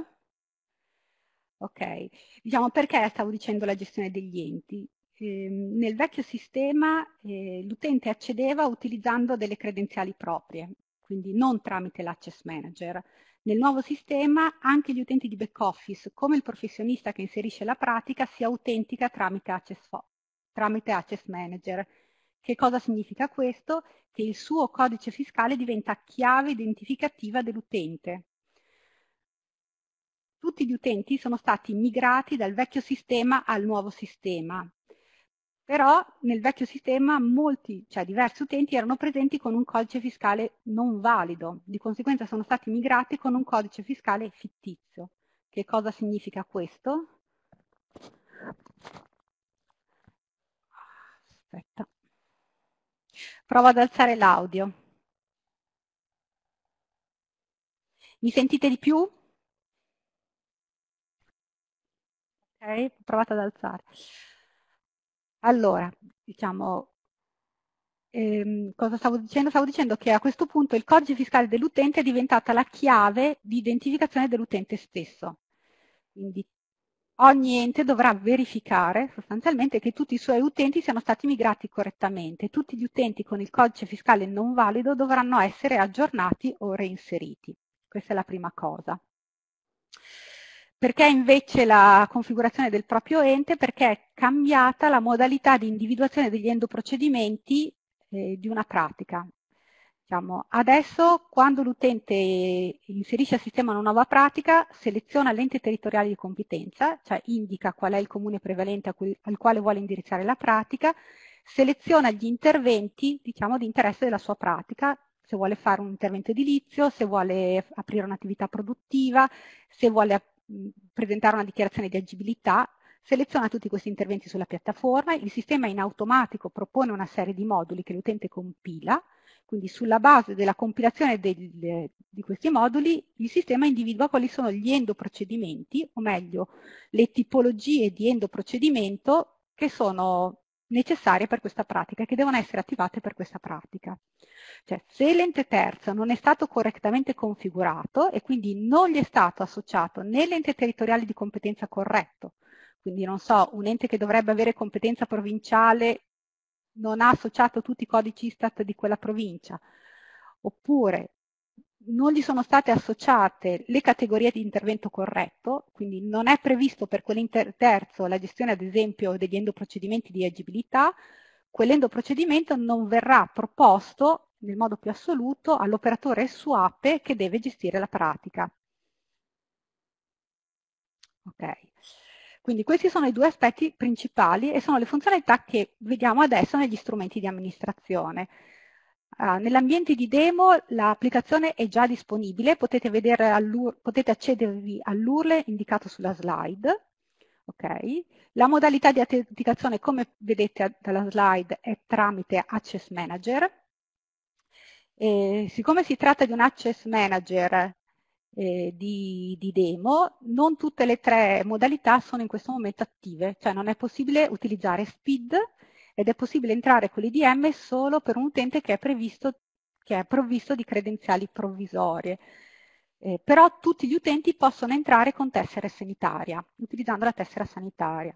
Ok, diciamo perché stavo dicendo la gestione degli enti. Eh, nel vecchio sistema eh, l'utente accedeva utilizzando delle credenziali proprie, quindi non tramite l'Access Manager. Nel nuovo sistema anche gli utenti di back office, come il professionista che inserisce la pratica, si autentica tramite Access, tramite Access Manager. Che cosa significa questo? Che il suo codice fiscale diventa chiave identificativa dell'utente. Tutti gli utenti sono stati migrati dal vecchio sistema al nuovo sistema, però nel vecchio sistema molti, cioè diversi utenti erano presenti con un codice fiscale non valido, di conseguenza sono stati migrati con un codice fiscale fittizio. Che cosa significa questo? Aspetta. Provo ad alzare l'audio. Mi sentite di più? Ok, provate ad alzare. Allora, diciamo, ehm, cosa stavo dicendo? Stavo dicendo che a questo punto il codice fiscale dell'utente è diventata la chiave di identificazione dell'utente stesso. Quindi ogni ente dovrà verificare sostanzialmente che tutti i suoi utenti siano stati migrati correttamente. Tutti gli utenti con il codice fiscale non valido dovranno essere aggiornati o reinseriti. Questa è la prima cosa. Perché invece la configurazione del proprio ente? Perché è cambiata la modalità di individuazione degli endoprocedimenti eh, di una pratica. Diciamo, adesso quando l'utente inserisce al sistema una nuova pratica, seleziona l'ente territoriale di competenza, cioè indica qual è il comune prevalente a cui, al quale vuole indirizzare la pratica, seleziona gli interventi, diciamo, di interesse della sua pratica, se vuole fare un intervento edilizio, se vuole aprire un'attività produttiva, se vuole mh, presentare una dichiarazione di agibilità. Seleziona tutti questi interventi sulla piattaforma, il sistema in automatico propone una serie di moduli che l'utente compila, quindi sulla base della compilazione del, di questi moduli il sistema individua quali sono gli endoprocedimenti, o meglio le tipologie di endoprocedimento che sono necessarie per questa pratica e che devono essere attivate per questa pratica. Cioè, se l'ente terzo non è stato correttamente configurato e quindi non gli è stato associato né l'ente territoriale di competenza corretto, quindi non so, un ente che dovrebbe avere competenza provinciale non ha associato tutti i codici ISTAT di quella provincia, oppure non gli sono state associate le categorie di intervento corretto, quindi non è previsto per quell'ente terzo la gestione ad esempio degli endoprocedimenti di agibilità, quell'endoprocedimento non verrà proposto nel modo più assoluto all'operatore SUAPE che deve gestire la pratica. Ok. Quindi questi sono i due aspetti principali e sono le funzionalità che vediamo adesso negli strumenti di amministrazione. Uh, nell'ambiente di demo l'applicazione è già disponibile, potete, vedere potete accedervi all'U R L indicato sulla slide. Okay. La modalità di autenticazione, come vedete dalla slide, è tramite Access Manager. E siccome si tratta di un Access Manager Eh, di, di demo, non tutte le tre modalità sono in questo momento attive, cioè non è possibile utilizzare SPID ed è possibile entrare con l'I D M solo per un utente che è, previsto, che è provvisto di credenziali provvisorie. Eh, però tutti gli utenti possono entrare con tessera sanitaria, utilizzando la tessera sanitaria.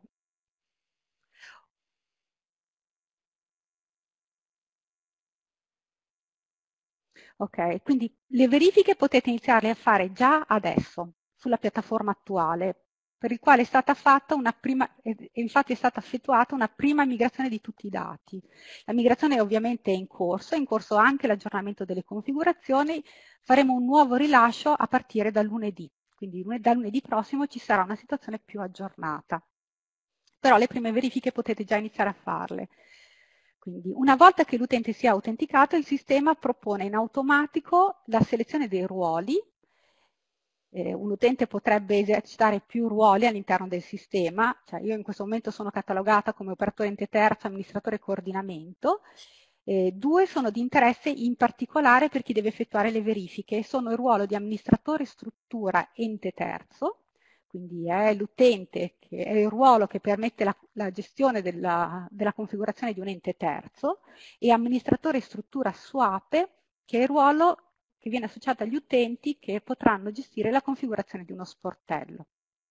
Ok, quindi le verifiche potete iniziarle a fare già adesso, sulla piattaforma attuale, per il quale è stata fatta una prima, e infatti è stata effettuata una prima migrazione di tutti i dati. La migrazione ovviamente è in corso, è in corso anche l'aggiornamento delle configurazioni, faremo un nuovo rilascio a partire da lunedì, quindi da lunedì prossimo ci sarà una situazione più aggiornata. Però le prime verifiche potete già iniziare a farle. Quindi una volta che l'utente sia autenticato, il sistema propone in automatico la selezione dei ruoli. Eh, un utente potrebbe esercitare più ruoli all'interno del sistema, cioè io in questo momento sono catalogata come operatore ente terzo, amministratore coordinamento. Eh, due sono di interesse in particolare per chi deve effettuare le verifiche, sono il ruolo di amministratore struttura ente terzo, quindi è l'utente, che è il ruolo che permette la, la gestione della, della configurazione di un ente terzo, e amministratore struttura SUAPE, che è il ruolo che viene associato agli utenti che potranno gestire la configurazione di uno sportello.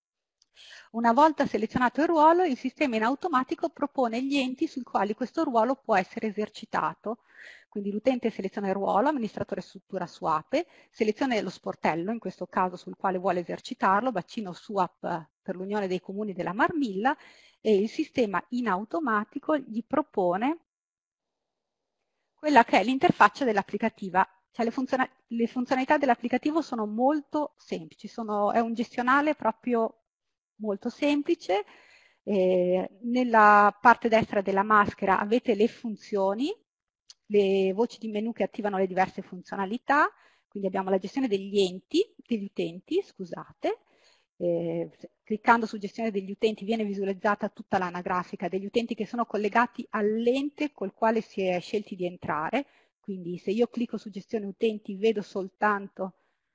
Una volta selezionato il ruolo, il sistema in automatico propone gli enti sui quali questo ruolo può essere esercitato. Quindi l'utente seleziona il ruolo, amministratore struttura SUAPE, seleziona lo sportello, in questo caso sul quale vuole esercitarlo, bacino SUAP per l'Unione dei Comuni della Marmilla, e il sistema in automatico gli propone quella che è l'interfaccia dell'applicativa. Cioè le, funziona le funzionalità dell'applicativo sono molto semplici, sono, è un gestionale proprio molto semplice. Eh, nella parte destra della maschera avete le funzioni, le voci di menu che attivano le diverse funzionalità, quindi abbiamo la gestione degli enti, degli utenti, scusate. Eh, cliccando su gestione degli utenti viene visualizzata tutta l'anagrafica degli utenti che sono collegati all'ente col quale si è scelti di entrare. Quindi se io clicco su gestione utenti vedo soltanto,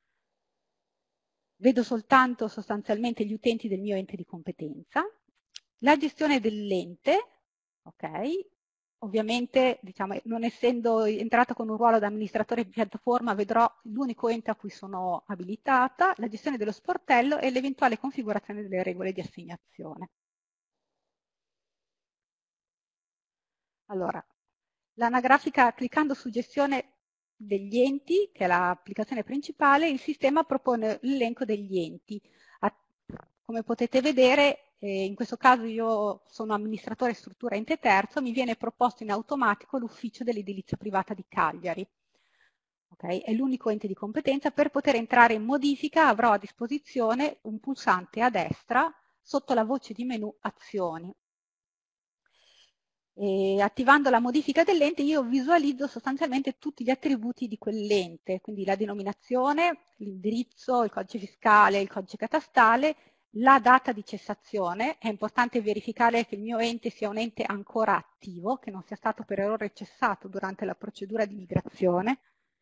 vedo soltanto sostanzialmente gli utenti del mio ente di competenza. La gestione dell'ente, ok? Ovviamente, diciamo, non essendo entrata con un ruolo da amministratore di piattaforma, vedrò l'unico ente a cui sono abilitata, la gestione dello sportello e l'eventuale configurazione delle regole di assegnazione. Allora, l'anagrafica, cliccando su gestione degli enti, che è l'applicazione principale, il sistema propone l'elenco degli enti. Come potete vedere, eh, in questo caso io sono amministratore struttura ente terzo, mi viene proposto in automatico l'ufficio dell'edilizia privata di Cagliari. Okay? È l'unico ente di competenza. Per poter entrare in modifica avrò a disposizione un pulsante a destra sotto la voce di menu azioni. E attivando la modifica dell'ente io visualizzo sostanzialmente tutti gli attributi di quell'ente, quindi la denominazione, l'indirizzo, il codice fiscale, il codice catastale, la data di cessazione. È importante verificare che il mio ente sia un ente ancora attivo, che non sia stato per errore cessato durante la procedura di migrazione.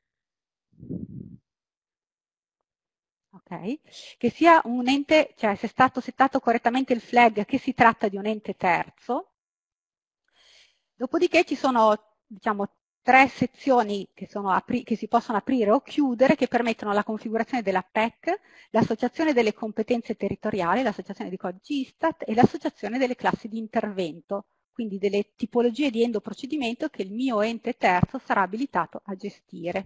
Okay. Che sia un ente, cioè se è stato settato correttamente il flag che si tratta di un ente terzo. Dopodiché ci sono, diciamo, tre sezioni che, sono che si possono aprire o chiudere che permettono la configurazione della P E C, l'associazione delle competenze territoriali, l'associazione di codici ISTAT e l'associazione delle classi di intervento, quindi delle tipologie di endoprocedimento che il mio ente terzo sarà abilitato a gestire.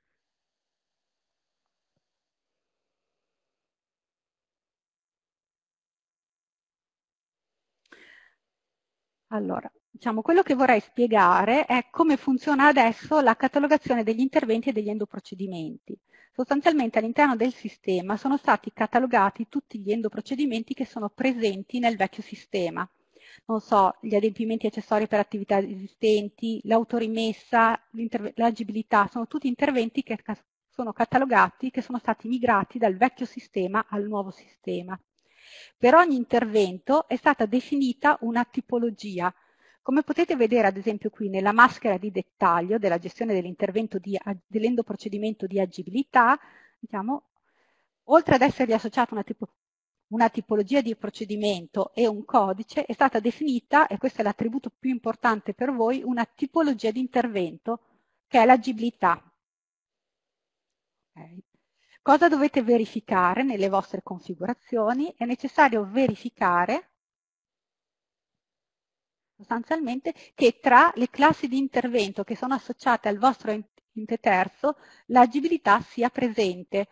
Allora, diciamo, quello che vorrei spiegare è come funziona adesso la catalogazione degli interventi e degli endoprocedimenti. Sostanzialmente all'interno del sistema sono stati catalogati tutti gli endoprocedimenti che sono presenti nel vecchio sistema. Non so, gli adempimenti accessori per attività esistenti, l'autorimessa, l'agibilità, sono tutti interventi che sono catalogati, che sono stati migrati dal vecchio sistema al nuovo sistema. Per ogni intervento è stata definita una tipologia. Come potete vedere ad esempio qui nella maschera di dettaglio della gestione dell'intervento dell'endoprocedimento di agibilità, diciamo, oltre ad essergli associata una, tipo, una tipologia di procedimento e un codice, è stata definita, e questo è l'attributo più importante per voi, una tipologia di intervento che è l'agibilità. Okay. Cosa dovete verificare nelle vostre configurazioni? È necessario verificare sostanzialmente che tra le classi di intervento che sono associate al vostro ente terzo l'agibilità sia presente.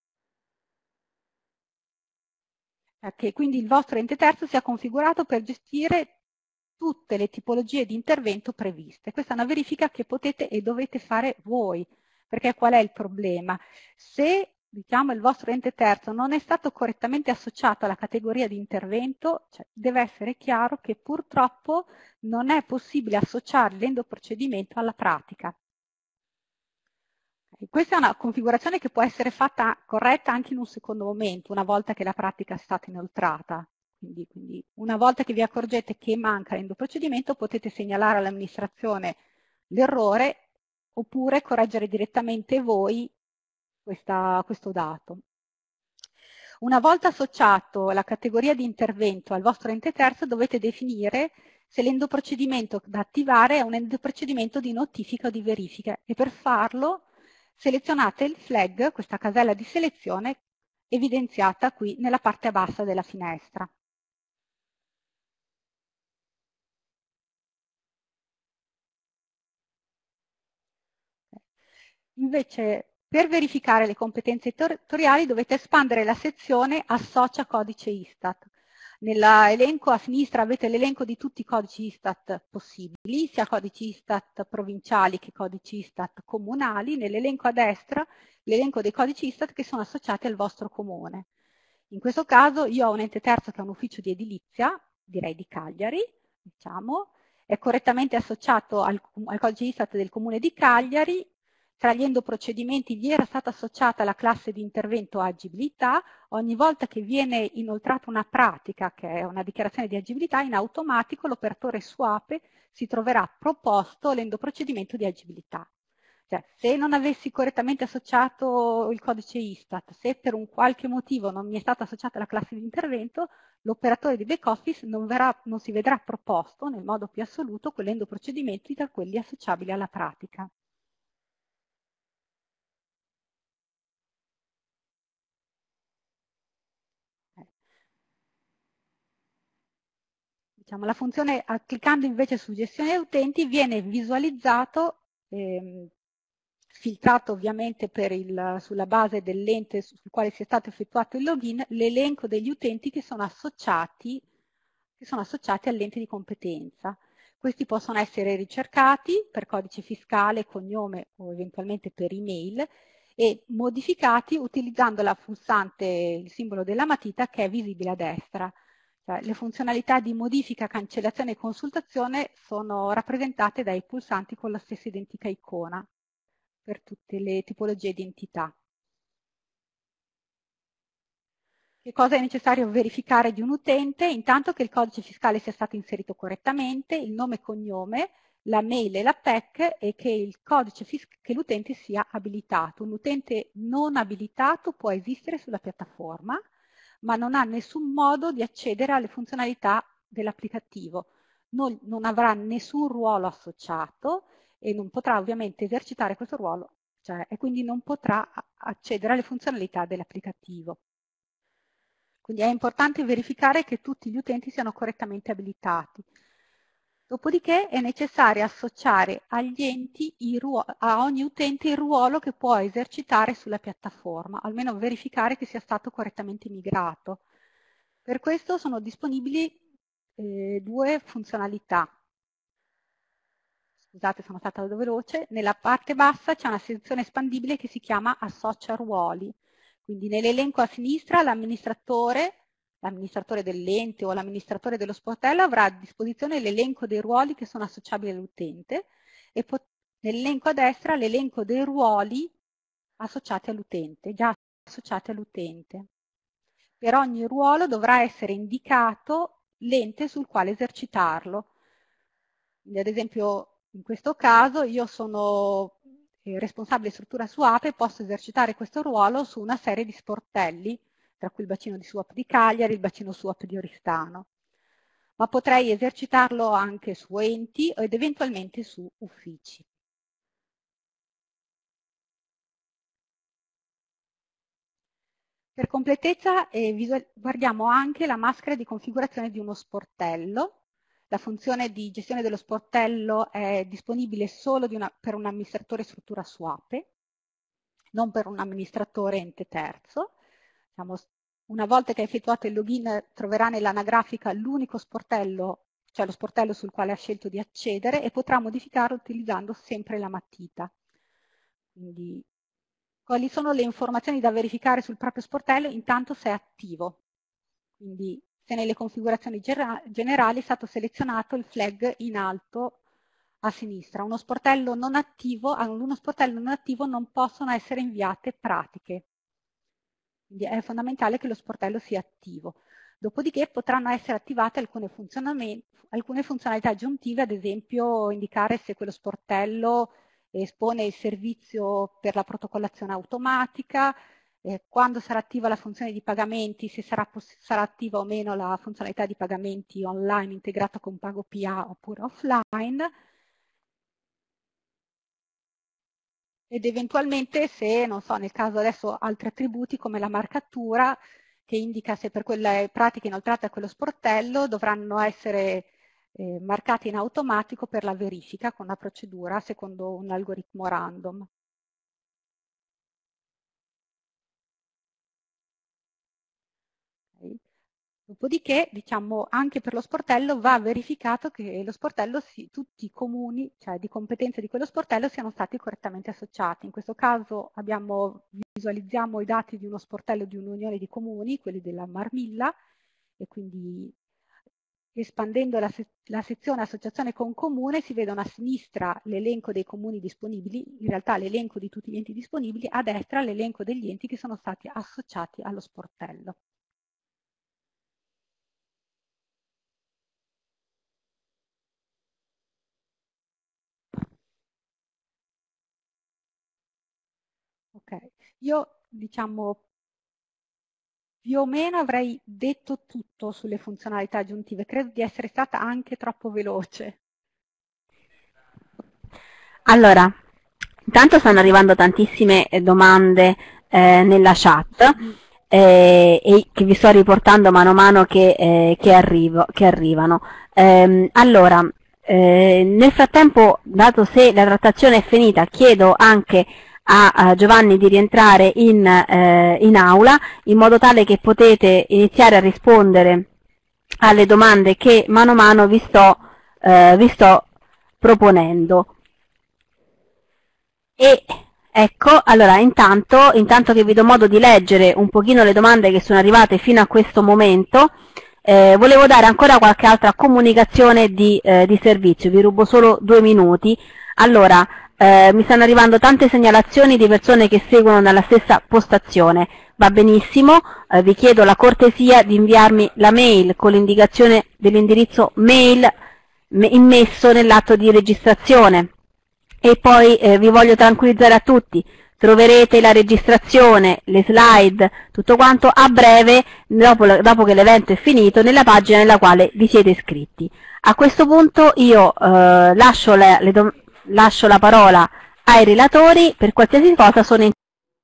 Che quindi il vostro ente terzo sia configurato per gestire tutte le tipologie di intervento previste. Questa è una verifica che potete e dovete fare voi, perché qual è il problema? Se diciamo, il vostro ente terzo non è stato correttamente associato alla categoria di intervento, cioè, deve essere chiaro che purtroppo non è possibile associare l'endoprocedimento alla pratica. Questa è una configurazione che può essere fatta corretta anche in un secondo momento, una volta che la pratica è stata inoltrata. Quindi, quindi una volta che vi accorgete che manca l'endoprocedimento, potete segnalare all'amministrazione l'errore oppure correggere direttamente voi questa, questo dato. Una volta associato la categoria di intervento al vostro ente terzo, dovete definire se l'endoprocedimento da attivare è un endoprocedimento di notifica o di verifica, e per farlo selezionate il flag, questa casella di selezione evidenziata qui nella parte bassa della finestra. Invece, per verificare le competenze territoriali dovete espandere la sezione Associa codice ISTAT. Nell'elenco a sinistra avete l'elenco di tutti i codici ISTAT possibili, sia codici ISTAT provinciali che codici ISTAT comunali. Nell'elenco a destra l'elenco dei codici ISTAT che sono associati al vostro comune. In questo caso io ho un ente terzo che è un ufficio di edilizia, direi di Cagliari, diciamo, è correttamente associato al, al codice ISTAT del comune di Cagliari. Tra gli endoprocedimenti gli era stata associata la classe di intervento agibilità. Ogni volta che viene inoltrata una pratica, che è una dichiarazione di agibilità, in automatico l'operatore SUAPE si troverà proposto l'endoprocedimento di agibilità. Cioè, se non avessi correttamente associato il codice ISTAT, se per un qualche motivo non mi è stata associata la classe di intervento, l'operatore di back office non, verrà, non si vedrà proposto nel modo più assoluto quell'endoprocedimento tra quelli associabili alla pratica. Diciamo, la funzione, cliccando invece su gestione utenti, viene visualizzato, ehm, filtrato ovviamente per il, sulla base dell'ente sul quale sia stato effettuato il login, l'elenco degli utenti che sono associati, che sono associati all'ente di competenza. Questi possono essere ricercati per codice fiscale, cognome o eventualmente per email e modificati utilizzando la pulsante, il simbolo della matita che è visibile a destra. Cioè, le funzionalità di modifica, cancellazione e consultazione sono rappresentate dai pulsanti con la stessa identica icona per tutte le tipologie di entità. Che cosa è necessario verificare di un utente? Intanto che il codice fiscale sia stato inserito correttamente, il nome e cognome, la mail e la P E C e che il codice che l'utente sia abilitato. Un utente non abilitato può esistere sulla piattaforma, ma non ha nessun modo di accedere alle funzionalità dell'applicativo. Non, non avrà nessun ruolo associato e non potrà ovviamente esercitare questo ruolo, cioè, e quindi non potrà accedere alle funzionalità dell'applicativo. Quindi è importante verificare che tutti gli utenti siano correttamente abilitati. Dopodiché è necessario associare agli enti, a ogni utente, il ruolo che può esercitare sulla piattaforma, almeno verificare che sia stato correttamente migrato. Per questo sono disponibili eh, due funzionalità. Scusate, sono stata veloce. Nella parte bassa c'è una sezione espandibile che si chiama Associa ruoli. Quindi nell'elenco a sinistra l'amministratore l'amministratore dell'ente o l'amministratore dello sportello avrà a disposizione l'elenco dei ruoli che sono associabili all'utente e nell'elenco a destra l'elenco dei ruoli associati all'utente, già associati all'utente. Per ogni ruolo dovrà essere indicato l'ente sul quale esercitarlo. Quindi, ad esempio, in questo caso io sono responsabile struttura su Ape e posso esercitare questo ruolo su una serie di sportelli, tra cui il bacino di Suap di Cagliari, il bacino Suap di Oristano. Ma potrei esercitarlo anche su enti ed eventualmente su uffici. Per completezza eh, guardiamo anche la maschera di configurazione di uno sportello. La funzione di gestione dello sportello è disponibile solo di una, per un amministratore struttura su Ape, non per un amministratore ente terzo. Diciamo, una volta che ha effettuato il login troverà nell'anagrafica l'unico sportello, cioè lo sportello sul quale ha scelto di accedere e potrà modificarlo utilizzando sempre la matita. Quindi, quali sono le informazioni da verificare sul proprio sportello? Intanto se è attivo. Quindi se nelle configurazioni generali è stato selezionato il flag in alto a sinistra. Uno sportello non attivo, ad uno sportello non attivo non possono essere inviate pratiche. Quindi è fondamentale che lo sportello sia attivo. Dopodiché potranno essere attivate alcune, alcune funzionalità aggiuntive, ad esempio indicare se quello sportello espone il servizio per la protocollazione automatica, eh, quando sarà attiva la funzione di pagamenti, se sarà, sarà attiva o meno la funzionalità di pagamenti online integrata con PagoPA oppure offline, ed eventualmente se, non so, nel caso adesso altri attributi come la marcatura che indica se per quelle pratiche inoltrate a quello sportello dovranno essere eh, marcate in automatico per la verifica con una procedura secondo un algoritmo random. Okay. Dopodiché, diciamo, anche per lo sportello va verificato che lo sportello, si, tutti i comuni, cioè di competenza di quello sportello, siano stati correttamente associati. In questo caso abbiamo, visualizziamo i dati di uno sportello di un'unione di comuni, quelli della Marmilla, e quindi espandendo la, se la sezione associazione con comune si vedono a sinistra l'elenco dei comuni disponibili, in realtà l'elenco di tutti gli enti disponibili, a destra l'elenco degli enti che sono stati associati allo sportello. Ok, io diciamo più o meno avrei detto tutto sulle funzionalità aggiuntive, credo di essere stata anche troppo veloce. Allora, intanto stanno arrivando tantissime domande eh, nella chat eh, e che vi sto riportando mano a mano che, eh, che, arrivo, che arrivano. Eh, allora, eh, nel frattempo, dato se la trattazione è finita, chiedo anche a, a Giovanni di rientrare in, eh, in aula in modo tale che potete iniziare a rispondere alle domande che mano a mano vi sto, eh, vi sto proponendo. E ecco, allora intanto, intanto che vi do modo di leggere un pochino le domande che sono arrivate fino a questo momento, Eh, volevo dare ancora qualche altra comunicazione di, eh, di servizio, vi rubo solo due minuti. Allora, eh, mi stanno arrivando tante segnalazioni di persone che seguono nella stessa postazione. Va benissimo, eh, vi chiedo la cortesia di inviarmi la mail con l'indicazione dell'indirizzo mail immesso nell'atto di registrazione. E poi eh, vi voglio tranquillizzare a tutti, troverete la registrazione, le slide, tutto quanto a breve, dopo, dopo che l'evento è finito, nella pagina nella quale vi siete iscritti. A questo punto io eh, lascio, le, le lascio la parola ai relatori, per qualsiasi cosa sono in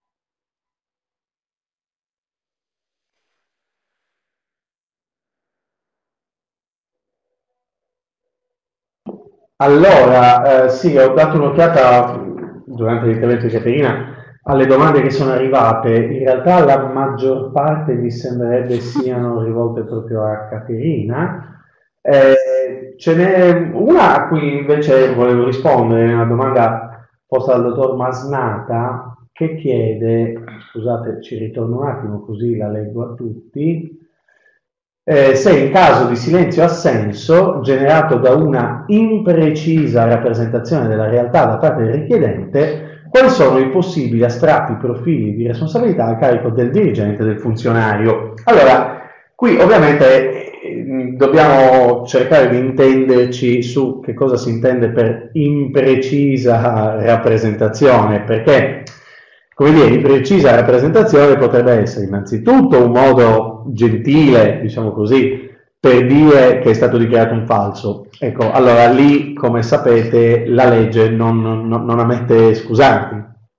Allora, eh, sì, ho dato un'occhiata durante l'intervento di Caterina alle domande che sono arrivate. In realtà la maggior parte mi sembrerebbe siano rivolte proprio a Caterina. Eh, ce n'è una a cui invece volevo rispondere, una domanda posta dal dottor Masnata, che chiede, scusate, ci ritorno un attimo così la leggo a tutti. Eh, se in caso di silenzio-assenso generato da una imprecisa rappresentazione della realtà da parte del richiedente, quali sono i possibili astratti profili di responsabilità a carico del dirigente e del funzionario? Allora, qui ovviamente eh, dobbiamo cercare di intenderci su che cosa si intende per imprecisa rappresentazione, perché, come dire, imprecisa rappresentazione potrebbe essere innanzitutto un modo gentile, diciamo così, per dire che è stato dichiarato un falso. Ecco, allora lì, come sapete, la legge non, non, non ammette scusanti.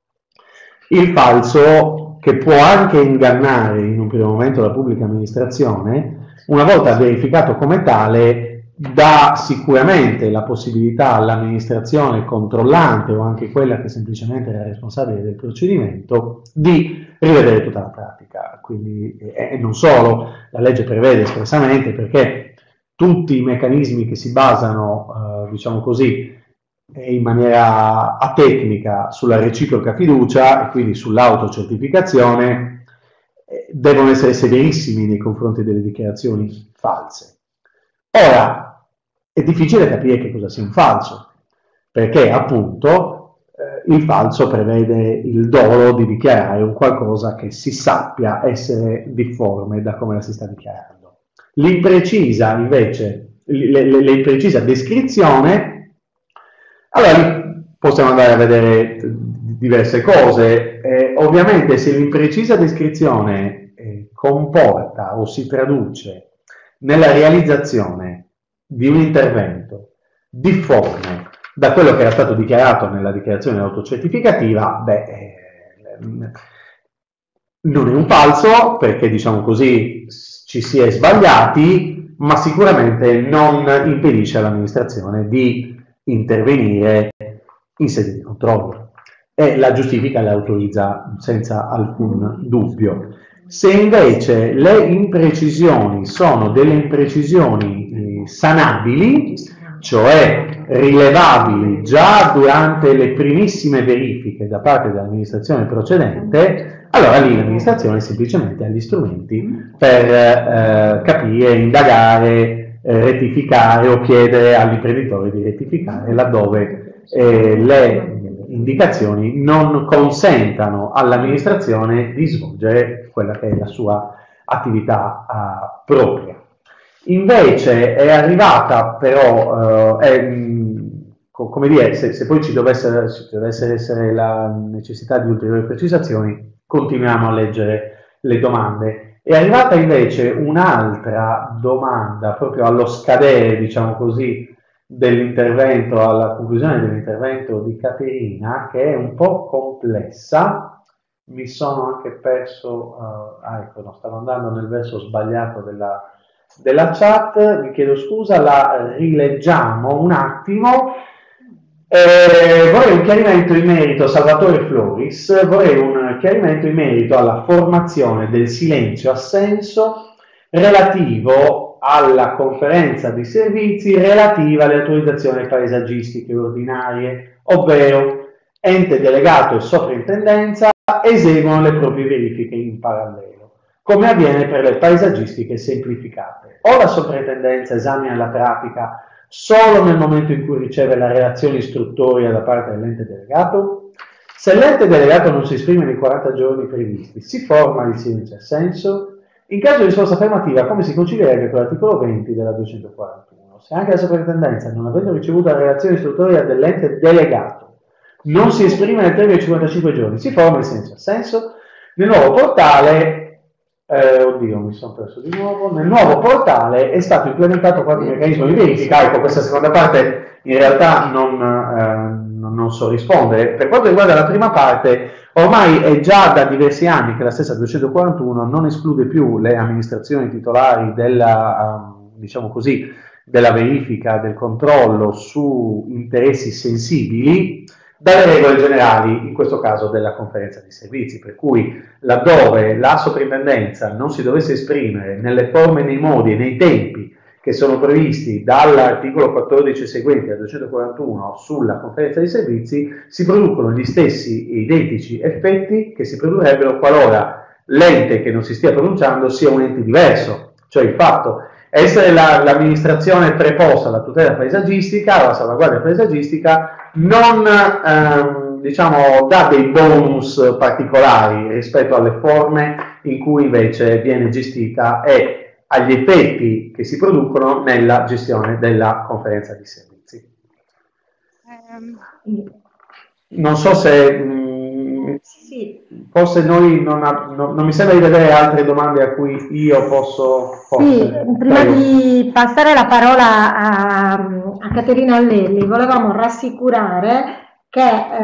Il falso, che può anche ingannare in un primo momento la pubblica amministrazione, una volta verificato come tale, dà sicuramente la possibilità all'amministrazione controllante o anche quella che semplicemente era responsabile del procedimento di rivedere tutta la pratica. Quindi, e non solo, la legge prevede espressamente, perché tutti i meccanismi che si basano, eh, diciamo così, in maniera atecnica sulla reciproca fiducia e quindi sull'autocertificazione, eh, devono essere severissimi nei confronti delle dichiarazioni false. Ora, è difficile capire che cosa sia un falso, perché appunto eh, il falso prevede il dolo di dichiarare un qualcosa che si sappia essere difforme da come la si sta dichiarando. L'imprecisa invece, l'imprecisa descrizione, allora possiamo andare a vedere diverse cose. Eh, ovviamente se l'imprecisa descrizione eh, comporta o si traduce nella realizzazione di un intervento difforme da quello che era stato dichiarato nella dichiarazione autocertificativa, beh, eh, non è un falso, perché diciamo così ci si è sbagliati, ma sicuramente non impedisce all'amministrazione di intervenire in sede di controllo e la giustifica e la autorizza senza alcun dubbio. Se invece le imprecisioni sono delle imprecisioni eh, sanabili, cioè rilevabili già durante le primissime verifiche da parte dell'amministrazione procedente, allora lì l'amministrazione semplicemente ha gli strumenti per eh, capire, indagare, eh, rettificare o chiedere all'imprenditore di rettificare laddove eh, le indicazioni non consentano all'amministrazione di svolgere quella che è la sua attività uh, propria. Invece è arrivata però, uh, è, mh, come dire, se, se poi ci dovesse, ci dovesse essere la necessità di ulteriori precisazioni, continuiamo a leggere le domande. È arrivata invece un'altra domanda, proprio allo scadere, diciamo così, dell'intervento, alla conclusione dell'intervento di Caterina, che è un po' complessa. Mi sono anche perso, uh, ah ecco, no, stavo andando nel verso sbagliato della, della chat, vi chiedo scusa, la rileggiamo un attimo. Eh, vorrei un chiarimento in merito, Salvatore Floris, vorrei un chiarimento in merito alla formazione del silenzio assenso relativo alla conferenza di servizi relativa alle autorizzazioni paesaggistiche ordinarie, ovvero ente delegato e soprintendenza eseguono le proprie verifiche in parallelo. come avviene per le paesaggistiche semplificate. O la soprintendenza esamina la pratica solo nel momento in cui riceve la relazione istruttoria da parte dell'ente delegato? Se l'ente delegato non si esprime nei quaranta giorni previsti, si forma il silenzio assenso? In caso di risposta affermativa, come si concilierebbe con l'articolo venti della duecentoquarantuno? Se anche la soprintendenza, non avendo ricevuto la relazione istruttoria dell'ente delegato, non si esprime nel termine di cinquantacinque giorni, si forma il silenzio assenso? Nel nuovo portale Eh, oddio, mi sono perso di nuovo. Nel nuovo portale è stato implementato qualche meccanismo di verifica. Ecco, questa seconda parte in realtà non, eh, non so rispondere. Per quanto riguarda la prima parte, ormai è già da diversi anni che la stessa duecentoquarantuno non esclude più le amministrazioni titolari della, diciamo così, della verifica, del controllo su interessi sensibili dalle regole generali, in questo caso della conferenza di servizi, per cui laddove la soprintendenza non si dovesse esprimere nelle forme, nei modi e nei tempi che sono previsti dall'articolo quattordici e seguenti del duecentoquarantuno sulla conferenza di servizi, si producono gli stessi e identici effetti che si produrrebbero qualora l'ente che non si stia pronunciando sia un ente diverso, cioè il fatto essere la, l'amministrazione preposta alla tutela paesaggistica, alla salvaguardia paesaggistica, non ehm, diciamo, dà dei bonus particolari rispetto alle forme in cui invece viene gestita e agli effetti che si producono nella gestione della conferenza di servizi. Non so se mh, sì. Forse noi non, ha, no, non mi sembra di vedere altre domande a cui io posso... Forse, sì, prima prego. Di passare la parola a, a Caterina Lelli, volevamo rassicurare che,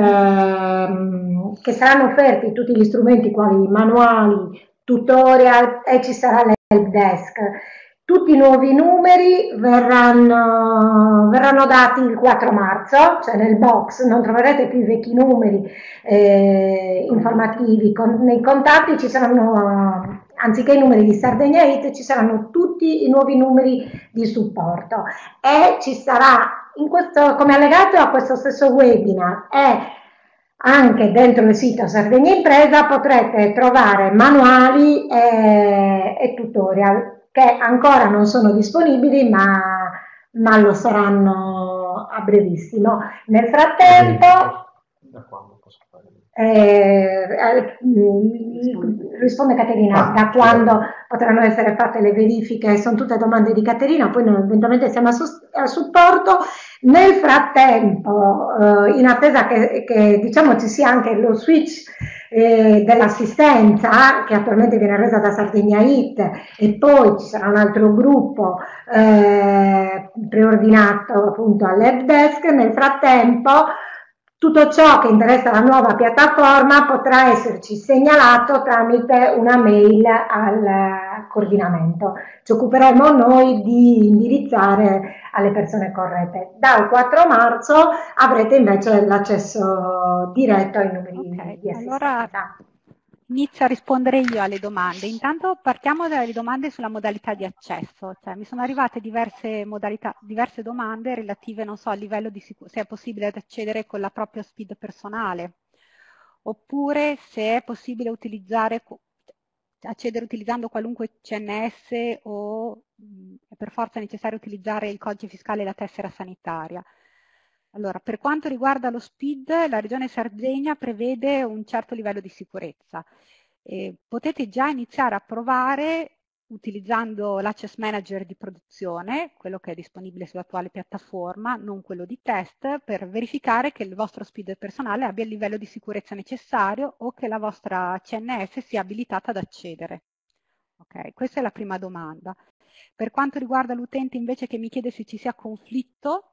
ehm, che saranno offerti tutti gli strumenti quali manuali, tutorial e ci sarà l'help desk. Tutti i nuovi numeri verranno, verranno dati il quattro marzo, cioè nel box non troverete più i vecchi numeri eh, informativi. Con, nei contatti ci saranno, anziché i numeri di Sardegna I T, ci saranno tutti i nuovi numeri di supporto. E ci sarà, in questo, come allegato a questo stesso webinar, e anche dentro il sito Sardegna Impresa potrete trovare manuali e, e tutorial che ancora non sono disponibili, ma, ma lo saranno a brevissimo. Nel frattempo, da quando posso fare? Eh, eh, risponde Caterina, ah, da quando sì. potranno essere fatte le verifiche? Sono tutte domande di Caterina, poi noi eventualmente siamo a, a supporto. Nel frattempo, eh, in attesa che, che diciamo ci sia anche lo switch eh, dell'assistenza che attualmente viene resa da Sardegna I T, e poi ci sarà un altro gruppo eh, preordinato appunto all'help desk, nel frattempo tutto ciò che interessa la nuova piattaforma potrà esserci segnalato tramite una mail al coordinamento. Ci occuperemo noi di indirizzare alle persone corrette. Dal quattro marzo avrete invece l'accesso diretto ai numeri okay, di assistenza. Allora inizio a rispondere io alle domande. Intanto partiamo dalle domande sulla modalità di accesso. Cioè, mi sono arrivate diverse, modalità, diverse domande relative, non so, al livello di sicurezza, se è possibile accedere con la propria S P I D personale, oppure se è possibile utilizzare, accedere utilizzando qualunque C N S o mh, è per forza necessario utilizzare il codice fiscale e la tessera sanitaria. Allora, per quanto riguarda lo S P I D, la Regione Sardegna prevede un certo livello di sicurezza. E potete già iniziare a provare utilizzando l'Access Manager di produzione, quello che è disponibile sull'attuale piattaforma, non quello di test, per verificare che il vostro S P I D personale abbia il livello di sicurezza necessario o che la vostra C N S sia abilitata ad accedere. Ok, questa è la prima domanda. Per quanto riguarda l'utente invece che mi chiede se ci sia conflitto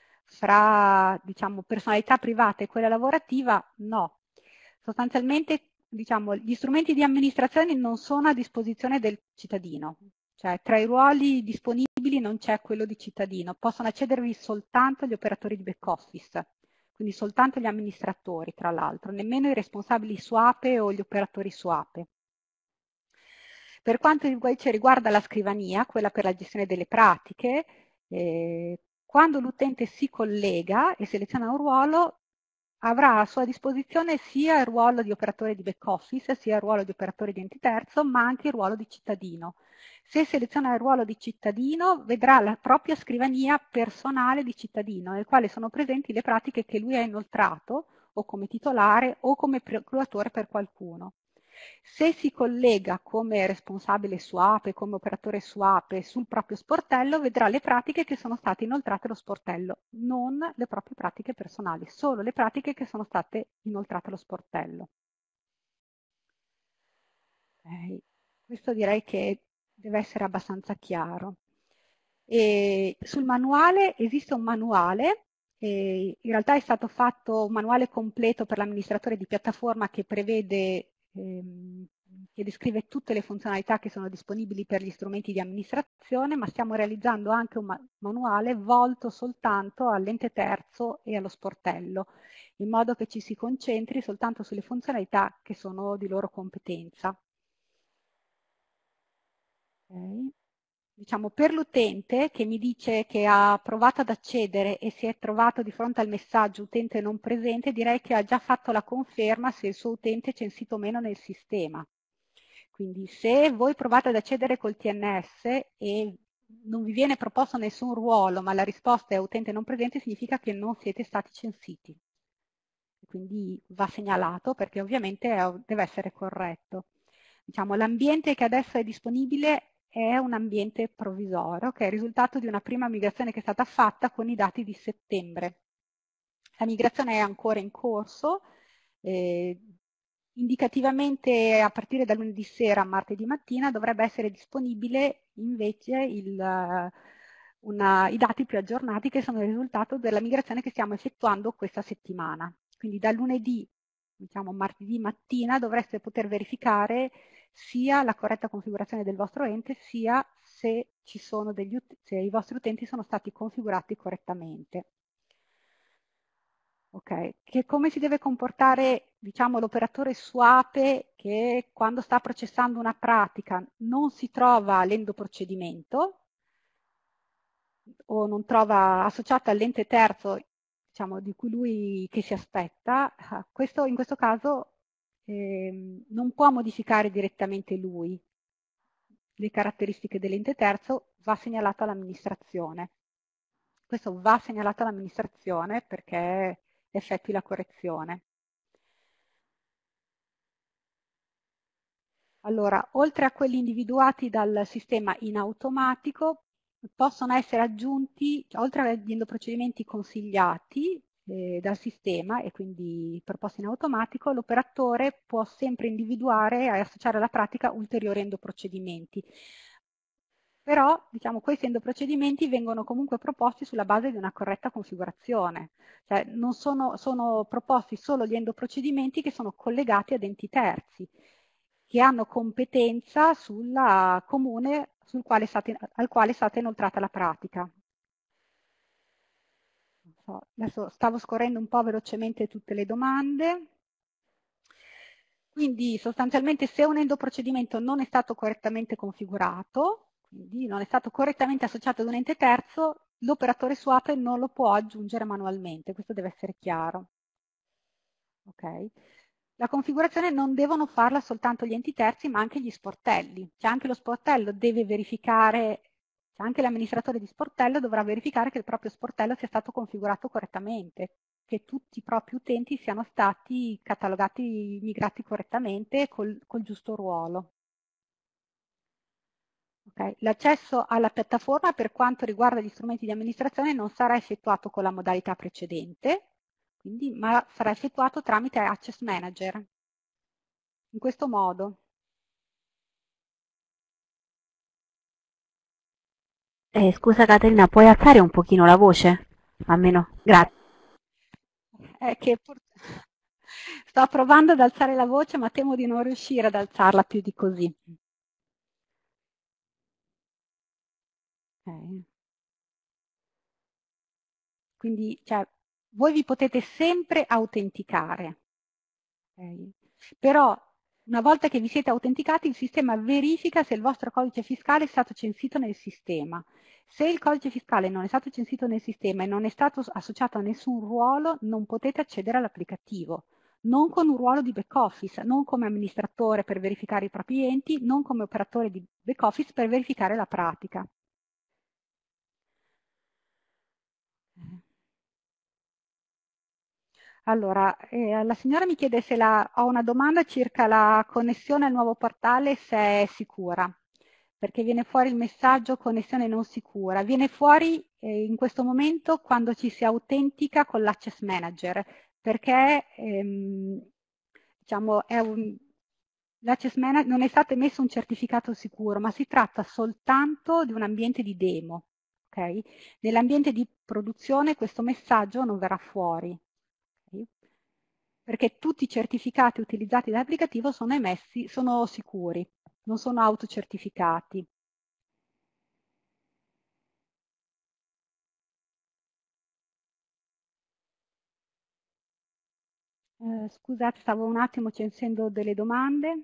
fra, diciamo, personalità privata e quella lavorativa, no. Sostanzialmente, diciamo, gli strumenti di amministrazione non sono a disposizione del cittadino, cioè tra i ruoli disponibili non c'è quello di cittadino, possono accedervi soltanto gli operatori di back office, quindi soltanto gli amministratori, tra l'altro, nemmeno i responsabili SUAPE o gli operatori SUAPE. Per quanto invece riguarda la scrivania, quella per la gestione delle pratiche, eh, quando l'utente si collega e seleziona un ruolo, avrà a sua disposizione sia il ruolo di operatore di back office, sia il ruolo di operatore di ente terzo, ma anche il ruolo di cittadino. Se seleziona il ruolo di cittadino, vedrà la propria scrivania personale di cittadino, nel quale sono presenti le pratiche che lui ha inoltrato, o come titolare, o come procuratore per qualcuno. Se si collega come responsabile su Ape, come operatore su Ape sul proprio sportello, vedrà le pratiche che sono state inoltrate allo sportello, non le proprie pratiche personali, solo le pratiche che sono state inoltrate allo sportello. Okay. Questo direi che deve essere abbastanza chiaro. E sul manuale esiste un manuale, e in realtà è stato fatto un manuale completo per l'amministratore di piattaforma che prevede, ehm, che descrive tutte le funzionalità che sono disponibili per gli strumenti di amministrazione, ma stiamo realizzando anche un ma manuale volto soltanto all'ente terzo e allo sportello, in modo che ci si concentri soltanto sulle funzionalità che sono di loro competenza. Okay. Diciamo, per l'utente che mi dice che ha provato ad accedere e si è trovato di fronte al messaggio utente non presente, direi che ha già fatto la conferma se il suo utente è censito o meno nel sistema. Quindi se voi provate ad accedere col T N S e non vi viene proposto nessun ruolo, ma la risposta è utente non presente, significa che non siete stati censiti. Quindi va segnalato perché ovviamente deve essere corretto. Diciamo, l'ambiente che adesso è disponibile è un ambiente provvisorio, che è il risultato di una prima migrazione che è stata fatta con i dati di settembre. La migrazione è ancora in corso, eh, indicativamente a partire da lunedì sera a martedì mattina dovrebbe essere disponibile invece il, una, i dati più aggiornati che sono il risultato della migrazione che stiamo effettuando questa settimana. Quindi da lunedì, diciamo martedì mattina, dovreste poter verificare sia la corretta configurazione del vostro ente, sia se, ci sono degli, se i vostri utenti sono stati configurati correttamente. Ok, che come si deve comportare, diciamo, l'operatore su Ape che quando sta processando una pratica non si trova l'endoprocedimento o non trova associata all'ente terzo, diciamo, di cui lui che si aspetta, questo, in questo caso eh, non può modificare direttamente lui le caratteristiche dell'ente terzo, va segnalato all'amministrazione. Questo va segnalato all'amministrazione perché effettui la correzione. Allora, oltre a quelli individuati dal sistema in automatico, possono essere aggiunti, oltre agli endoprocedimenti consigliati eh, dal sistema e quindi proposti in automatico, l'operatore può sempre individuare e associare alla pratica ulteriori endoprocedimenti. Però, diciamo, questi endoprocedimenti vengono comunque proposti sulla base di una corretta configurazione. Cioè, non sono, sono proposti solo gli endoprocedimenti che sono collegati ad enti terzi, che hanno competenza sulla comune sul quale state, al quale è stata inoltrata la pratica. Adesso stavo scorrendo un po' velocemente tutte le domande. Quindi sostanzialmente se un endoprocedimento non è stato correttamente configurato, quindi non è stato correttamente associato ad un ente terzo, l'operatore su Ape non lo può aggiungere manualmente, questo deve essere chiaro. Okay. La configurazione non devono farla soltanto gli enti terzi, ma anche gli sportelli. Cioè anche lo sportello deve verificare, cioè anche l'amministratore di sportello dovrà verificare che il proprio sportello sia stato configurato correttamente, che tutti i propri utenti siano stati catalogati, migrati correttamente col, col giusto ruolo. Okay. L'accesso alla piattaforma per quanto riguarda gli strumenti di amministrazione non sarà effettuato con la modalità precedente, quindi, ma sarà effettuato tramite Access Manager. In questo modo. Eh, scusa Caterina, puoi alzare un pochino la voce? Almeno, grazie. È che sto provando ad alzare la voce, ma temo di non riuscire ad alzarla più di così. Okay. Quindi, cioè, voi vi potete sempre autenticare, okay? Però Una volta che vi siete autenticati, il sistema verifica se il vostro codice fiscale è stato censito nel sistema. Se il codice fiscale non è stato censito nel sistema e non è stato associato a nessun ruolo, non potete accedere all'applicativo. Non con un ruolo di back office, non come amministratore per verificare i propri enti, non come operatore di back office per verificare la pratica. Allora, eh, la signora mi chiede se la, ho una domanda circa la connessione al nuovo portale, se è sicura, perché viene fuori il messaggio connessione non sicura. Viene fuori eh, in questo momento quando ci si autentica con l'Access Manager, perché ehm, diciamo, è un, l'Access Manager non è stato emesso un certificato sicuro, ma si tratta soltanto di un ambiente di demo. Okay? Nell'ambiente di produzione questo messaggio non verrà fuori, okay? Perché tutti i certificati utilizzati dall'applicativo sono emessi, sono sicuri, non sono autocertificati. Eh, scusate, stavo un attimo censendo delle domande.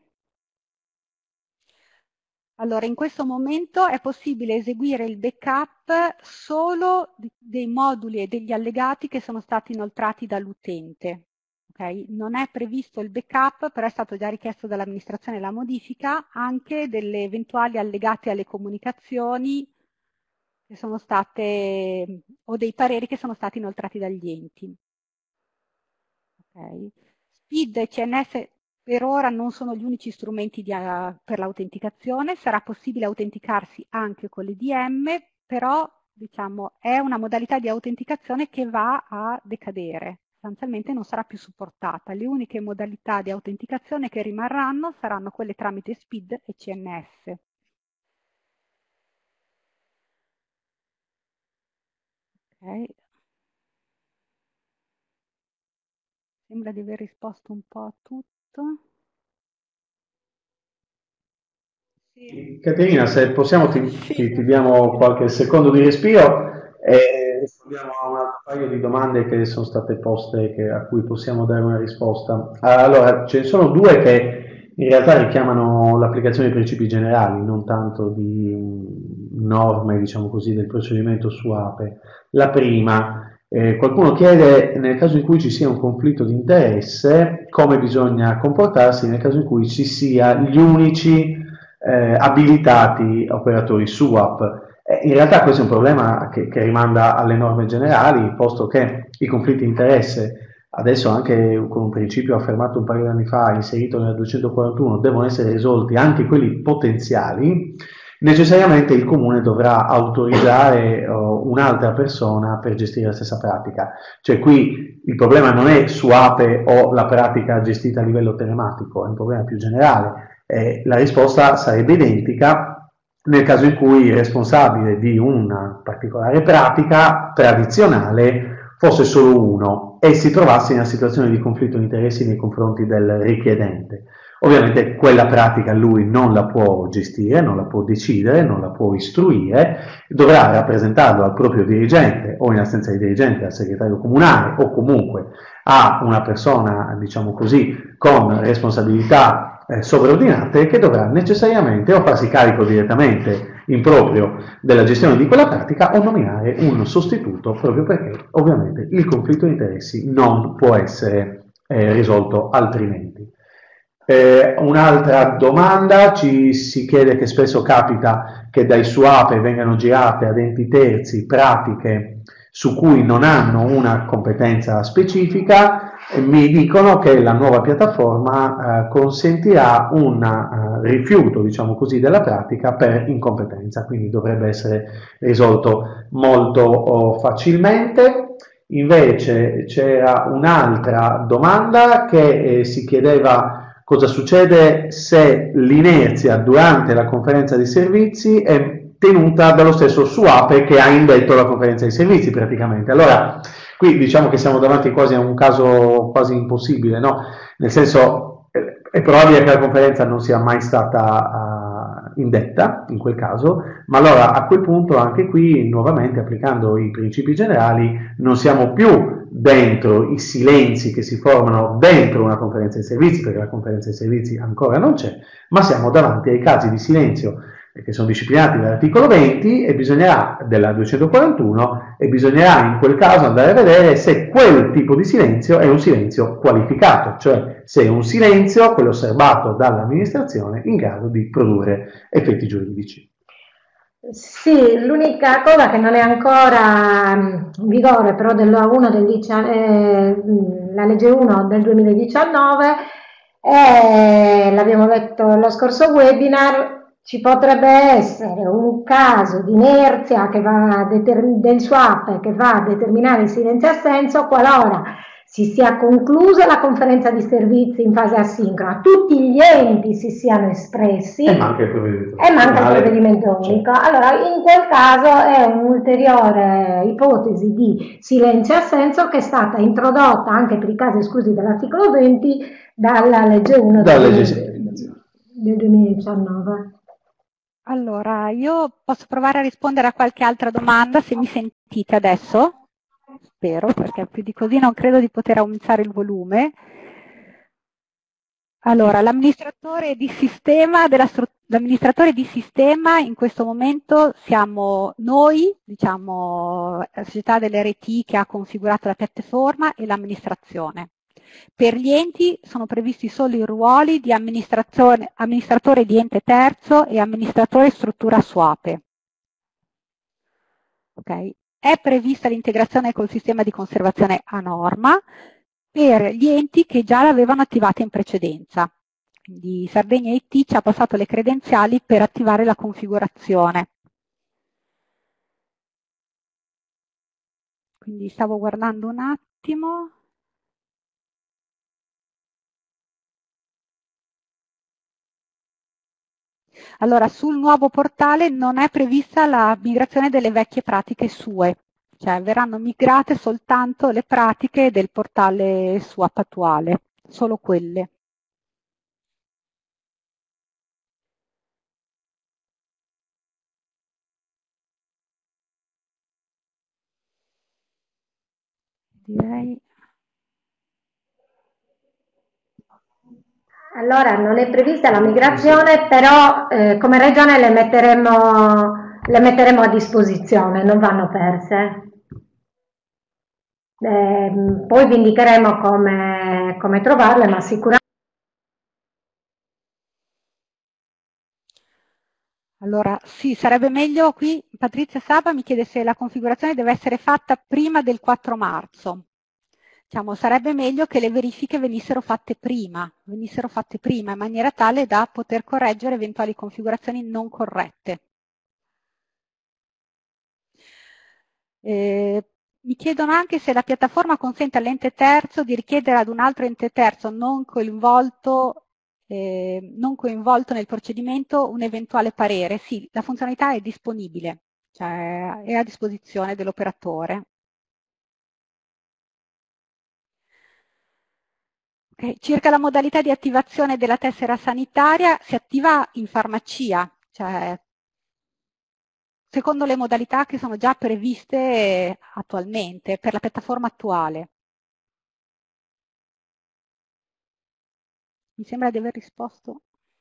Allora, in questo momento è possibile eseguire il backup solo dei moduli e degli allegati che sono stati inoltrati dall'utente. Okay? Non è previsto il backup, però è stato già richiesto dall'amministrazione la modifica anche delle eventuali allegati alle comunicazioni che sono state, o dei pareri che sono stati inoltrati dagli enti. Okay. SPID e C N S per ora non sono gli unici strumenti di, uh, per l'autenticazione, sarà possibile autenticarsi anche con l'E D M, però diciamo, è una modalità di autenticazione che va a decadere, sostanzialmente non sarà più supportata. Le uniche modalità di autenticazione che rimarranno saranno quelle tramite SPID e C N S. Okay. Sembra di aver risposto un po' a tutto. Sì. Caterina, se possiamo ti, ti, ti diamo qualche secondo di respiro e rispondiamo a un altro paio di domande che sono state poste che, a cui possiamo dare una risposta. Allora, ce ne sono due che in realtà richiamano l'applicazione dei principi generali, non tanto di norme, diciamo così, del procedimento su APE. La prima, eh, qualcuno chiede nel caso in cui ci sia un conflitto di interesse, come bisogna comportarsi nel caso in cui ci sia gli unici eh, abilitati operatori SUAP. Eh, in realtà questo è un problema che, che rimanda alle norme generali, posto che i conflitti di interesse, adesso anche con un principio affermato un paio di anni fa, inserito nel duecentoquarantuno, devono essere risolti anche quelli potenziali. Necessariamente il comune dovrà autorizzare uh, un'altra persona per gestire la stessa pratica. Cioè qui il problema non è su APE o la pratica gestita a livello telematico, è un problema più generale. Eh, la risposta sarebbe identica nel caso in cui il responsabile di una particolare pratica tradizionale fosse solo uno e si trovasse in una situazione di conflitto di interessi nei confronti del richiedente. Ovviamente quella pratica lui non la può gestire, non la può decidere, non la può istruire, dovrà rappresentarlo al proprio dirigente o in assenza di dirigente al segretario comunale o comunque a una persona, diciamo così, con responsabilità eh, sovraordinate che dovrà necessariamente o farsi carico direttamente in proprio della gestione di quella pratica o nominare un sostituto proprio perché ovviamente il conflitto di interessi non può essere eh, risolto altrimenti. Eh, un'altra domanda, ci si chiede che spesso capita che dai SUAPE vengano girate ad enti terzi pratiche su cui non hanno una competenza specifica. E mi dicono che la nuova piattaforma eh, consentirà un uh, rifiuto, diciamo così, della pratica per incompetenza, quindi dovrebbe essere risolto molto oh, facilmente. Invece c'era un'altra domanda che eh, si chiedeva cosa succede se l'inerzia durante la conferenza di servizi è tenuta dallo stesso SUAPE che ha indetto la conferenza di servizi praticamente. Allora, qui diciamo che siamo davanti quasi a un caso quasi impossibile, no? Nel senso, è probabile che la conferenza non sia mai stata uh, indetta in quel caso, ma allora a quel punto anche qui, nuovamente applicando i principi generali, non siamo più dentro i silenzi che si formano dentro una conferenza di servizi, perché la conferenza di servizi ancora non c'è, ma siamo davanti ai casi di silenzio che sono disciplinati dall'articolo venti e bisognerà, della duecentoquarantuno, e bisognerà in quel caso andare a vedere se quel tipo di silenzio è un silenzio qualificato, cioè se è un silenzio, quello osservato dall'amministrazione, in grado di produrre effetti giuridici. Sì, l'unica cosa che non è ancora in vigore, però della uno del, eh, la legge uno del duemiladiciannove, è, l'abbiamo detto lo scorso webinar, ci potrebbe essere un caso di inerzia che va a del swap che va a determinare il silenzio assenso qualora si sia conclusa la conferenza di servizi in fase asincrona, tutti gli enti si siano espressi e manca il provvedimento, e manca il provvedimento unico. Allora, in quel caso è un'ulteriore ipotesi di silenzio assenso che è stata introdotta anche per i casi esclusi dall'articolo venti dalla legge uno del, del duemiladiciannove. Allora, io posso provare a rispondere a qualche altra domanda, se mi sentite adesso, spero, perché più di così non credo di poter aumentare il volume. Allora, l'amministratore di sistema della l'amministratore di sistema in questo momento siamo noi, diciamo, la società dell'R T che ha configurato la piattaforma e l'amministrazione. Per gli enti sono previsti solo i ruoli di amministratore, amministratore di ente terzo e amministratore struttura SUAPE. Okay. È prevista l'integrazione col sistema di conservazione a norma per gli enti che già l'avevano attivata in precedenza. Quindi Sardegna I T ci ha passato le credenziali per attivare la configurazione. Quindi stavo guardando un attimo. Allora, sul nuovo portale non è prevista la migrazione delle vecchie pratiche S U E, cioè verranno migrate soltanto le pratiche del portale SUAP attuale, solo quelle. Direi... Allora, non è prevista la migrazione, però eh, come regione le metteremo, le metteremo a disposizione, non vanno perse. Eh, poi vi indicheremo come, come trovarle, ma sicuramente... Allora, sì, sarebbe meglio qui, Patrizia Saba mi chiede se la configurazione deve essere fatta prima del quattro marzo. Diciamo, sarebbe meglio che le verifiche venissero fatte prima, venissero fatte prima, in maniera tale da poter correggere eventuali configurazioni non corrette. Eh, mi chiedono anche se la piattaforma consente all'ente terzo di richiedere ad un altro ente terzo non coinvolto, eh, non coinvolto nel procedimento un eventuale parere. Sì, la funzionalità è disponibile, cioè è a disposizione dell'operatore. Okay. Circa la modalità di attivazione della tessera sanitaria, si attiva in farmacia, cioè secondo le modalità che sono già previste attualmente per la piattaforma attuale. Mi sembra di aver risposto.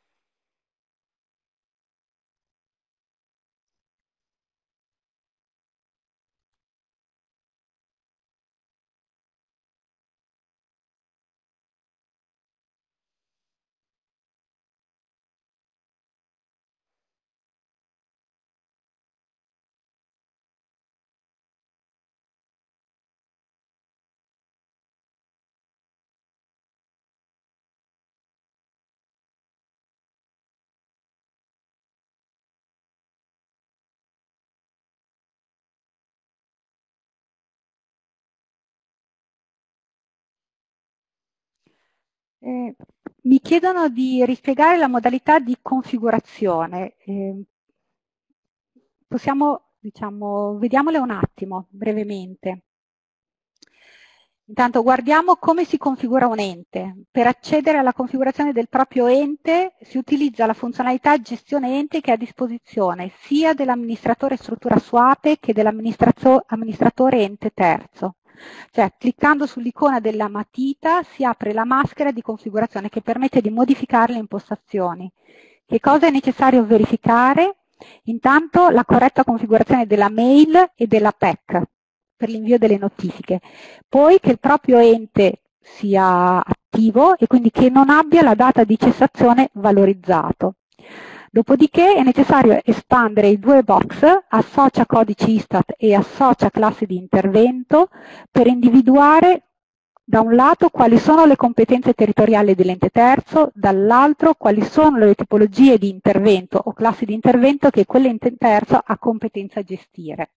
Eh, mi chiedono di rispiegare la modalità di configurazione. Eh, possiamo, diciamo, vediamole un attimo, brevemente. Intanto guardiamo come si configura un ente. Per accedere alla configurazione del proprio ente si utilizza la funzionalità gestione ente che è a disposizione sia dell'amministratore struttura SUAPE che dell'amministratore ente terzo. Cioè, cliccando sull'icona della matita si apre la maschera di configurazione che permette di modificare le impostazioni. Che cosa è necessario verificare? Intanto la corretta configurazione della mail e della P E C per l'invio delle notifiche. Poi che il proprio ente sia attivo e quindi che non abbia la data di cessazione valorizzato. Dopodiché è necessario espandere i due box associa codici ISTAT e associa classi di intervento per individuare da un lato quali sono le competenze territoriali dell'ente terzo, dall'altro quali sono le tipologie di intervento o classi di intervento che quell'ente terzo ha competenza a gestire.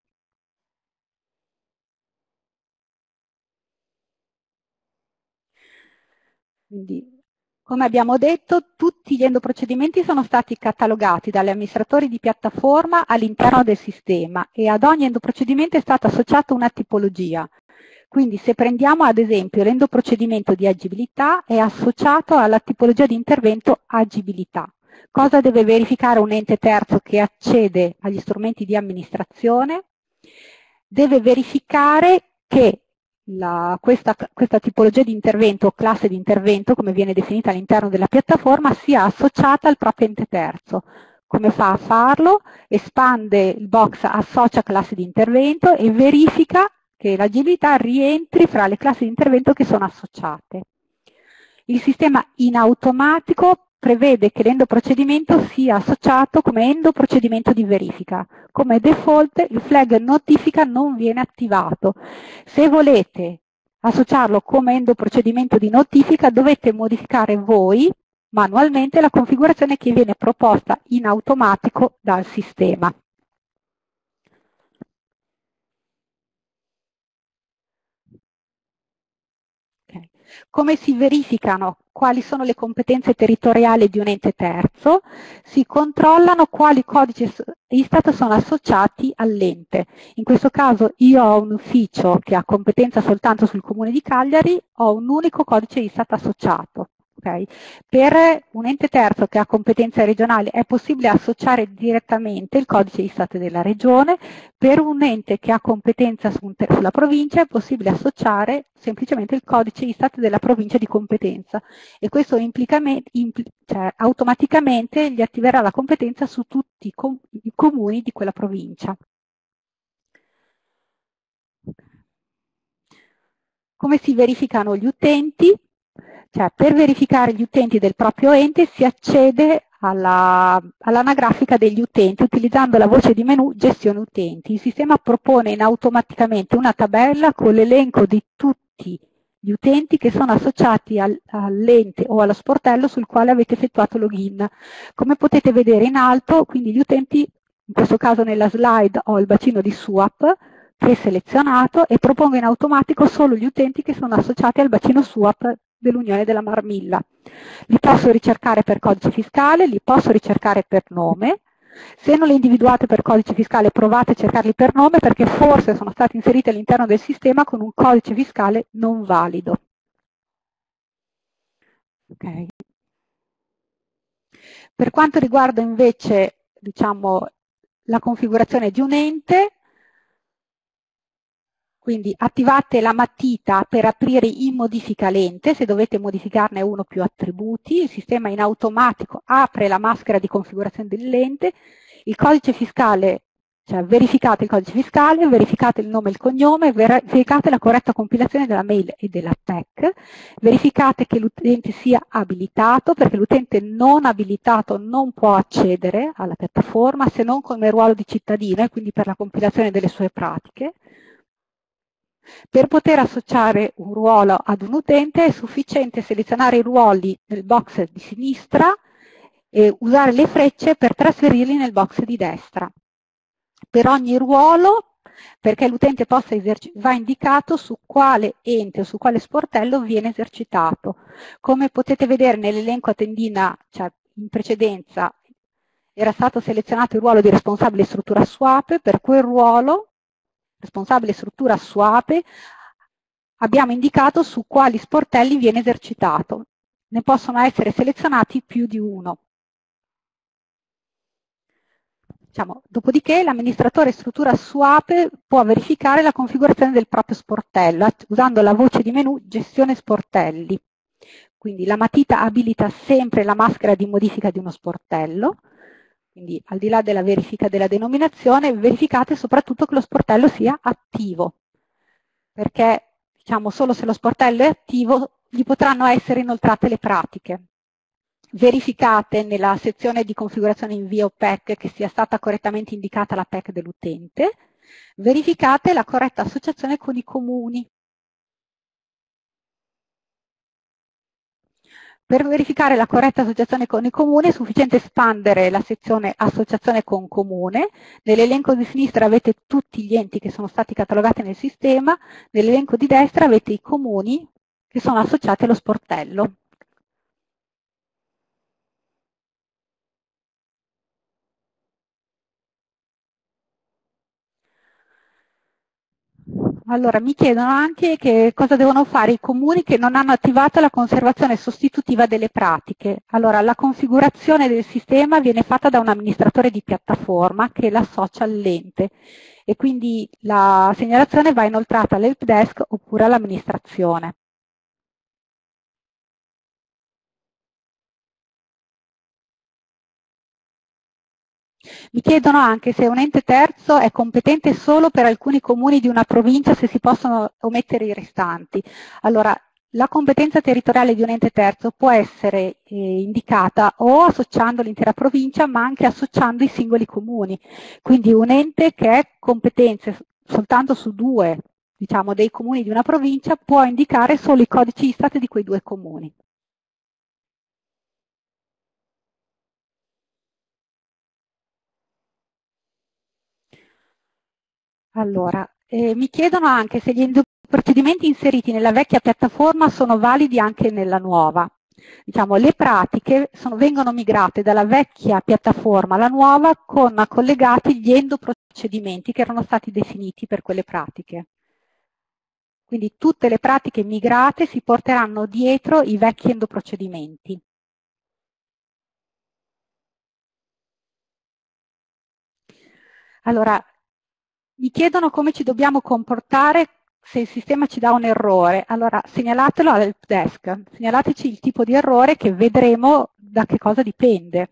Quindi, come abbiamo detto, tutti gli endoprocedimenti sono stati catalogati dagli amministratori di piattaforma all'interno del sistema e ad ogni endoprocedimento è stata associata una tipologia. Quindi se prendiamo ad esempio l'endoprocedimento di agibilità è associato alla tipologia di intervento agibilità. Cosa deve verificare un ente terzo che accede agli strumenti di amministrazione? Deve verificare che La, questa, questa tipologia di intervento o classe di intervento, come viene definita all'interno della piattaforma, sia associata al proprio ente terzo. Come fa a farlo? Espande il box associa classe di intervento e verifica che l'agilità rientri fra le classi di intervento che sono associate. Il sistema in automatico prevede che l'endoprocedimento sia associato come endoprocedimento di verifica. Come default il flag notifica non viene attivato. Se volete associarlo come endoprocedimento di notifica dovete modificare voi manualmente la configurazione che viene proposta in automatico dal sistema. Okay. Come si verificano quali sono le competenze territoriali di un ente terzo? Si controllano quali codici ISTAT sono associati all'ente. In questo caso io ho un ufficio che ha competenza soltanto sul Comune di Cagliari, ho un unico codice ISTAT associato. Okay. Per un ente terzo che ha competenza regionale è possibile associare direttamente il codice ISTAT della regione, per un ente che ha competenza su un sulla provincia è possibile associare semplicemente il codice ISTAT della provincia di competenza e questo implicamente, impl cioè, automaticamente gli attiverà la competenza su tutti i, com i comuni di quella provincia. Come si verificano gli utenti? Cioè, per verificare gli utenti del proprio ente si accede all'anagrafica all degli utenti utilizzando la voce di menu gestione utenti. Il sistema propone in automaticamente una tabella con l'elenco di tutti gli utenti che sono associati al, all'ente o allo sportello sul quale avete effettuato login. Come potete vedere in alto, quindi gli utenti, in questo caso nella slide ho il bacino di SUAP, che è selezionato e propongo in automatico solo gli utenti che sono associati al bacino SUAP dell'Unione della Marmilla. Li posso ricercare per codice fiscale, li posso ricercare per nome. Se non li individuate per codice fiscale provate a cercarli per nome perché forse sono stati inseriti all'interno del sistema con un codice fiscale non valido. Okay. Per quanto riguarda invece diciamo, la configurazione di un ente, quindi attivate la matita per aprire in modifica l'ente, se dovete modificarne uno o più attributi, il sistema in automatico apre la maschera di configurazione dell'ente, il codice fiscale, cioè verificate il codice fiscale, verificate il nome e il cognome, verificate la corretta compilazione della mail e della P E C, verificate che l'utente sia abilitato, perché l'utente non abilitato non può accedere alla piattaforma se non come ruolo di cittadino e quindi per la compilazione delle sue pratiche. Per poter associare un ruolo ad un utente è sufficiente selezionare i ruoli nel box di sinistra e usare le frecce per trasferirli nel box di destra. Per ogni ruolo, perché l'utente possa esercitare, va indicato su quale ente o su quale sportello viene esercitato. Come potete vedere nell'elenco a tendina, cioè in precedenza, era stato selezionato il ruolo di responsabile struttura SUAPE, per quel ruolo responsabile struttura SUAPE, abbiamo indicato su quali sportelli viene esercitato. Ne possono essere selezionati più di uno. Diciamo, dopodiché l'amministratore struttura su Ape può verificare la configurazione del proprio sportello usando la voce di menu gestione sportelli. Quindi la matita abilita sempre la maschera di modifica di uno sportello, quindi al di là della verifica della denominazione, verificate soprattutto che lo sportello sia attivo, perché diciamo, solo se lo sportello è attivo gli potranno essere inoltrate le pratiche. Verificate nella sezione di configurazione invio P E C che sia stata correttamente indicata la P E C dell'utente. Verificate la corretta associazione con i comuni. Per verificare la corretta associazione con i comuni è sufficiente espandere la sezione associazione con comune. Nell'elenco di sinistra avete tutti gli enti che sono stati catalogati nel sistema, nell'elenco di destra avete i comuni che sono associati allo sportello. Allora, mi chiedono anche che cosa devono fare i comuni che non hanno attivato la conservazione sostitutiva delle pratiche. Allora, la configurazione del sistema viene fatta da un amministratore di piattaforma che l'associa all'ente e quindi la segnalazione va inoltrata all'helpdesk oppure all'amministrazione. Mi chiedono anche se un ente terzo è competente solo per alcuni comuni di una provincia, se si possono omettere i restanti. Allora, la competenza territoriale di un ente terzo può essere eh, indicata o associando l'intera provincia, ma anche associando i singoli comuni. Quindi un ente che è competente soltanto su due, diciamo, dei comuni di una provincia può indicare solo i codici ISTAT di quei due comuni. Allora, eh, mi chiedono anche se gli procedimenti inseriti nella vecchia piattaforma sono validi anche nella nuova. Diciamo, le pratiche sono, vengono migrate dalla vecchia piattaforma alla nuova con collegati gli endoprocedimenti che erano stati definiti per quelle pratiche. Quindi tutte le pratiche migrate si porteranno dietro i vecchi endoprocedimenti. Allora, mi chiedono come ci dobbiamo comportare se il sistema ci dà un errore. Allora, segnalatelo al helpdesk, segnalateci il tipo di errore che vedremo da che cosa dipende.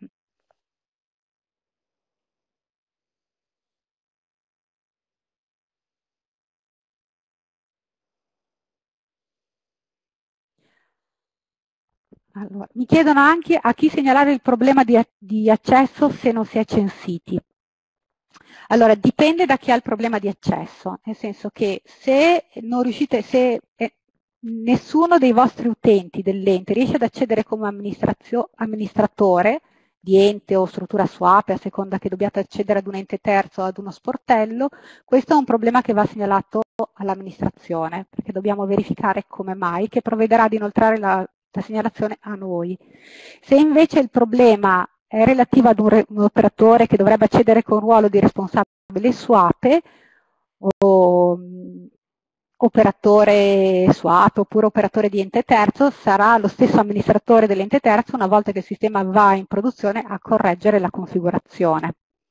Allora, mi chiedono anche a chi segnalare il problema di, di accesso se non si è censiti. Allora, dipende da chi ha il problema di accesso, nel senso che se non riuscite, se eh, nessuno dei vostri utenti dell'ente riesce ad accedere come amministratore di ente o struttura swap, a seconda che dobbiate accedere ad un ente terzo o ad uno sportello, questo è un problema che va segnalato all'amministrazione, perché dobbiamo verificare come mai, che provvederà ad inoltrare la, la segnalazione a noi. Se invece il problema è relativa ad un, re, un operatore che dovrebbe accedere con ruolo di responsabile su Ape o um, operatore su Ape oppure operatore di ente terzo, sarà lo stesso amministratore dell'ente terzo una volta che il sistema va in produzione a correggere la configurazione.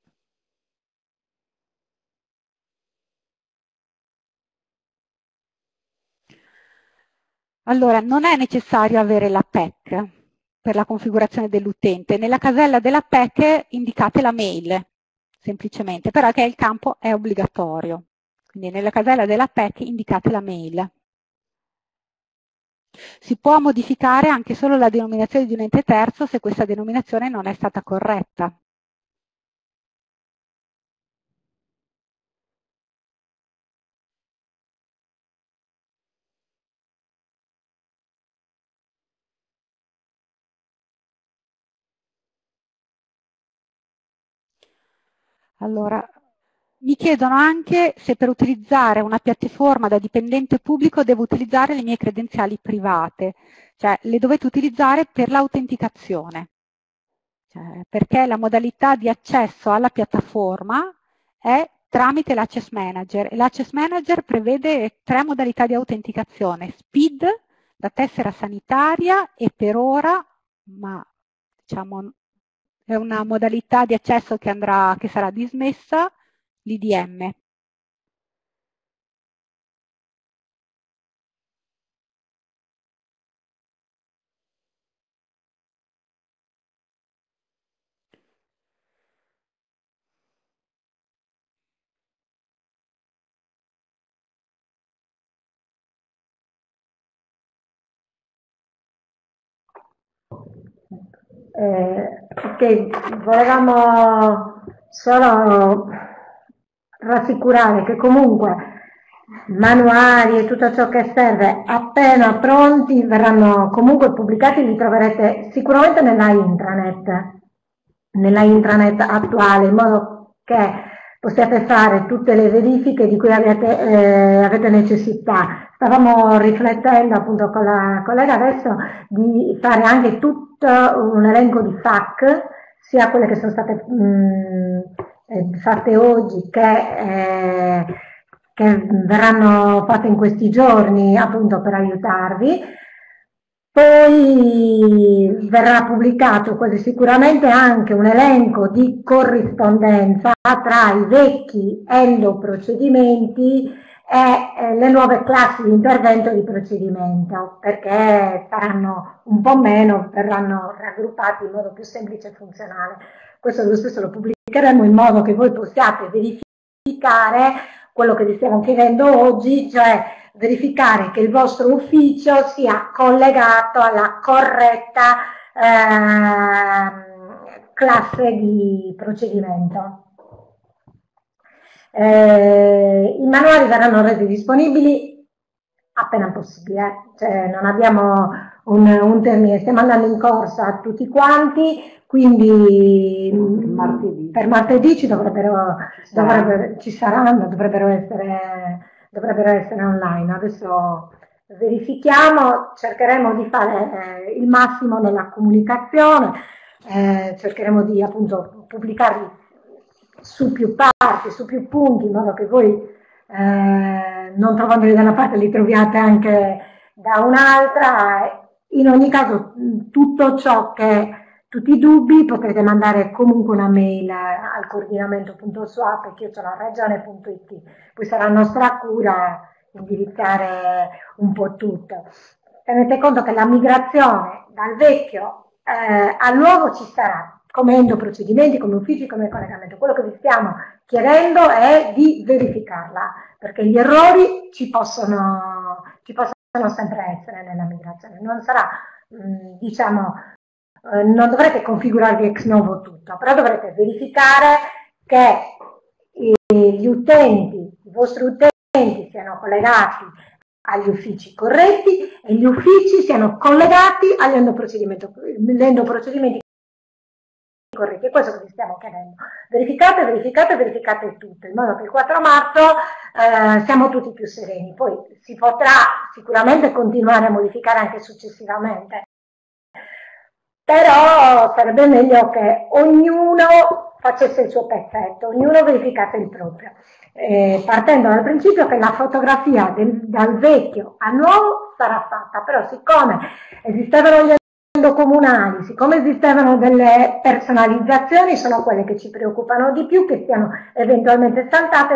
Allora, non è necessario avere la P E C per la configurazione dell'utente. Nella casella della P E C indicate la mail, semplicemente, però che il campo è obbligatorio. Quindi nella casella della P E C indicate la mail. Si può modificare anche solo la denominazione di un ente terzo se questa denominazione non è stata corretta. Allora, mi chiedono anche se per utilizzare una piattaforma da dipendente pubblico devo utilizzare le mie credenziali private, cioè le dovete utilizzare per l'autenticazione, cioè, perché la modalità di accesso alla piattaforma è tramite l'Access Manager e l'Access Manager prevede tre modalità di autenticazione: SPID, la tessera sanitaria e per ora, ma diciamo è una modalità di accesso che, andrà, che sarà dismessa, l'I D M. Eh, ok, volevamo solo rassicurare che comunque manuali e tutto ciò che serve appena pronti verranno comunque pubblicati, li troverete sicuramente nella intranet, nella intranet attuale, in modo che possiate fare tutte le verifiche di cui avete, eh, avete necessità. Stavamo riflettendo appunto con la collega adesso di fare anche tutto un elenco di F A Q, sia quelle che sono state mh, fatte oggi che, eh, che verranno fatte in questi giorni appunto per aiutarvi. Poi verrà pubblicato quasi sicuramente anche un elenco di corrispondenza tra i vecchi endoprocedimenti e le nuove classi di intervento di procedimento, perché saranno un po' meno, verranno raggruppati in modo più semplice e funzionale. Questo lo stesso lo pubblicheremo in modo che voi possiate verificare quello che vi stiamo chiedendo oggi, cioè verificare che il vostro ufficio sia collegato alla corretta eh, classe di procedimento. Eh, I manuali verranno resi disponibili appena possibile, cioè non abbiamo un, un termine, stiamo andando in corsa a tutti quanti, quindi martedì. Per martedì ci dovrebbero, ci, dovrebbero, ci saranno, dovrebbero essere, dovrebbero essere online. Adesso verifichiamo, cercheremo di fare eh, il massimo nella comunicazione, eh, cercheremo di appunto pubblicarli su più parti, su più punti, in modo che voi eh, non trovandoli da una parte li troviate anche da un'altra. In ogni caso tutto ciò che, tutti i dubbi potrete mandare comunque una mail al coordinamento punto swap chiocciola regione punto it, poi sarà nostra cura indirizzare un po' tutto. Tenete conto che la migrazione dal vecchio eh, al nuovo ci sarà, come endoprocedimenti, come uffici, come collegamento. Quello che vi stiamo chiedendo è di verificarla, perché gli errori ci possono, ci possono sempre essere nella migrazione. Non sarà, mh, diciamo, eh, non dovrete configurarvi ex novo tutto, però dovrete verificare che gli utenti, i vostri utenti siano collegati agli uffici corretti e gli uffici siano collegati agli endoprocedimenti, endoprocedimenti corretti. È questo che vi stiamo chiedendo. Verificate, verificate, verificate tutto, in modo che il quattro marzo eh, siamo tutti più sereni. Poi si potrà sicuramente continuare a modificare anche successivamente, però sarebbe meglio che ognuno facesse il suo pezzetto, ognuno verificasse il proprio, eh, partendo dal principio che la fotografia del, dal vecchio al nuovo sarà fatta, però siccome esistevano gli comunali, siccome esistevano delle personalizzazioni, sono quelle che ci preoccupano di più, che siano eventualmente saltate.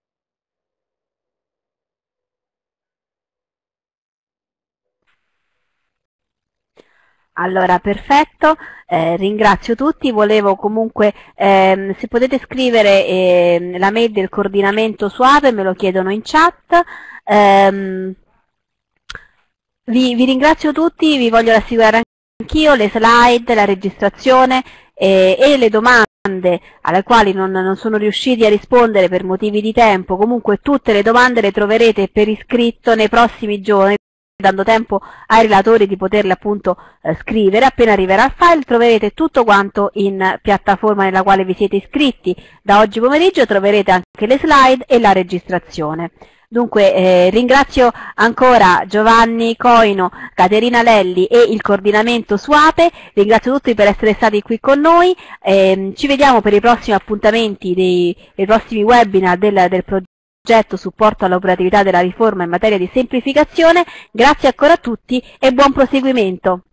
Allora, perfetto, eh, ringrazio tutti, volevo comunque, ehm, se potete scrivere eh, la mail del coordinamento SWAPE, me lo chiedono in chat. ehm, vi, vi ringrazio tutti, vi voglio rassicurare anche anch'io, le slide, la registrazione eh, e le domande alle quali non, non sono riusciti a rispondere per motivi di tempo, comunque tutte le domande le troverete per iscritto nei prossimi giorni, dando tempo ai relatori di poterle appunto eh, scrivere. Appena arriverà il file troverete tutto quanto in piattaforma nella quale vi siete iscritti. Da oggi pomeriggio troverete anche le slide e la registrazione. Dunque eh, ringrazio ancora Giovanni Coino, Caterina Lelli e il coordinamento SWAPE, ringrazio tutti per essere stati qui con noi, eh, ci vediamo per i prossimi appuntamenti, dei, dei prossimi webinar del, del progetto supporto all'operatività della riforma in materia di semplificazione. Grazie ancora a tutti e buon proseguimento.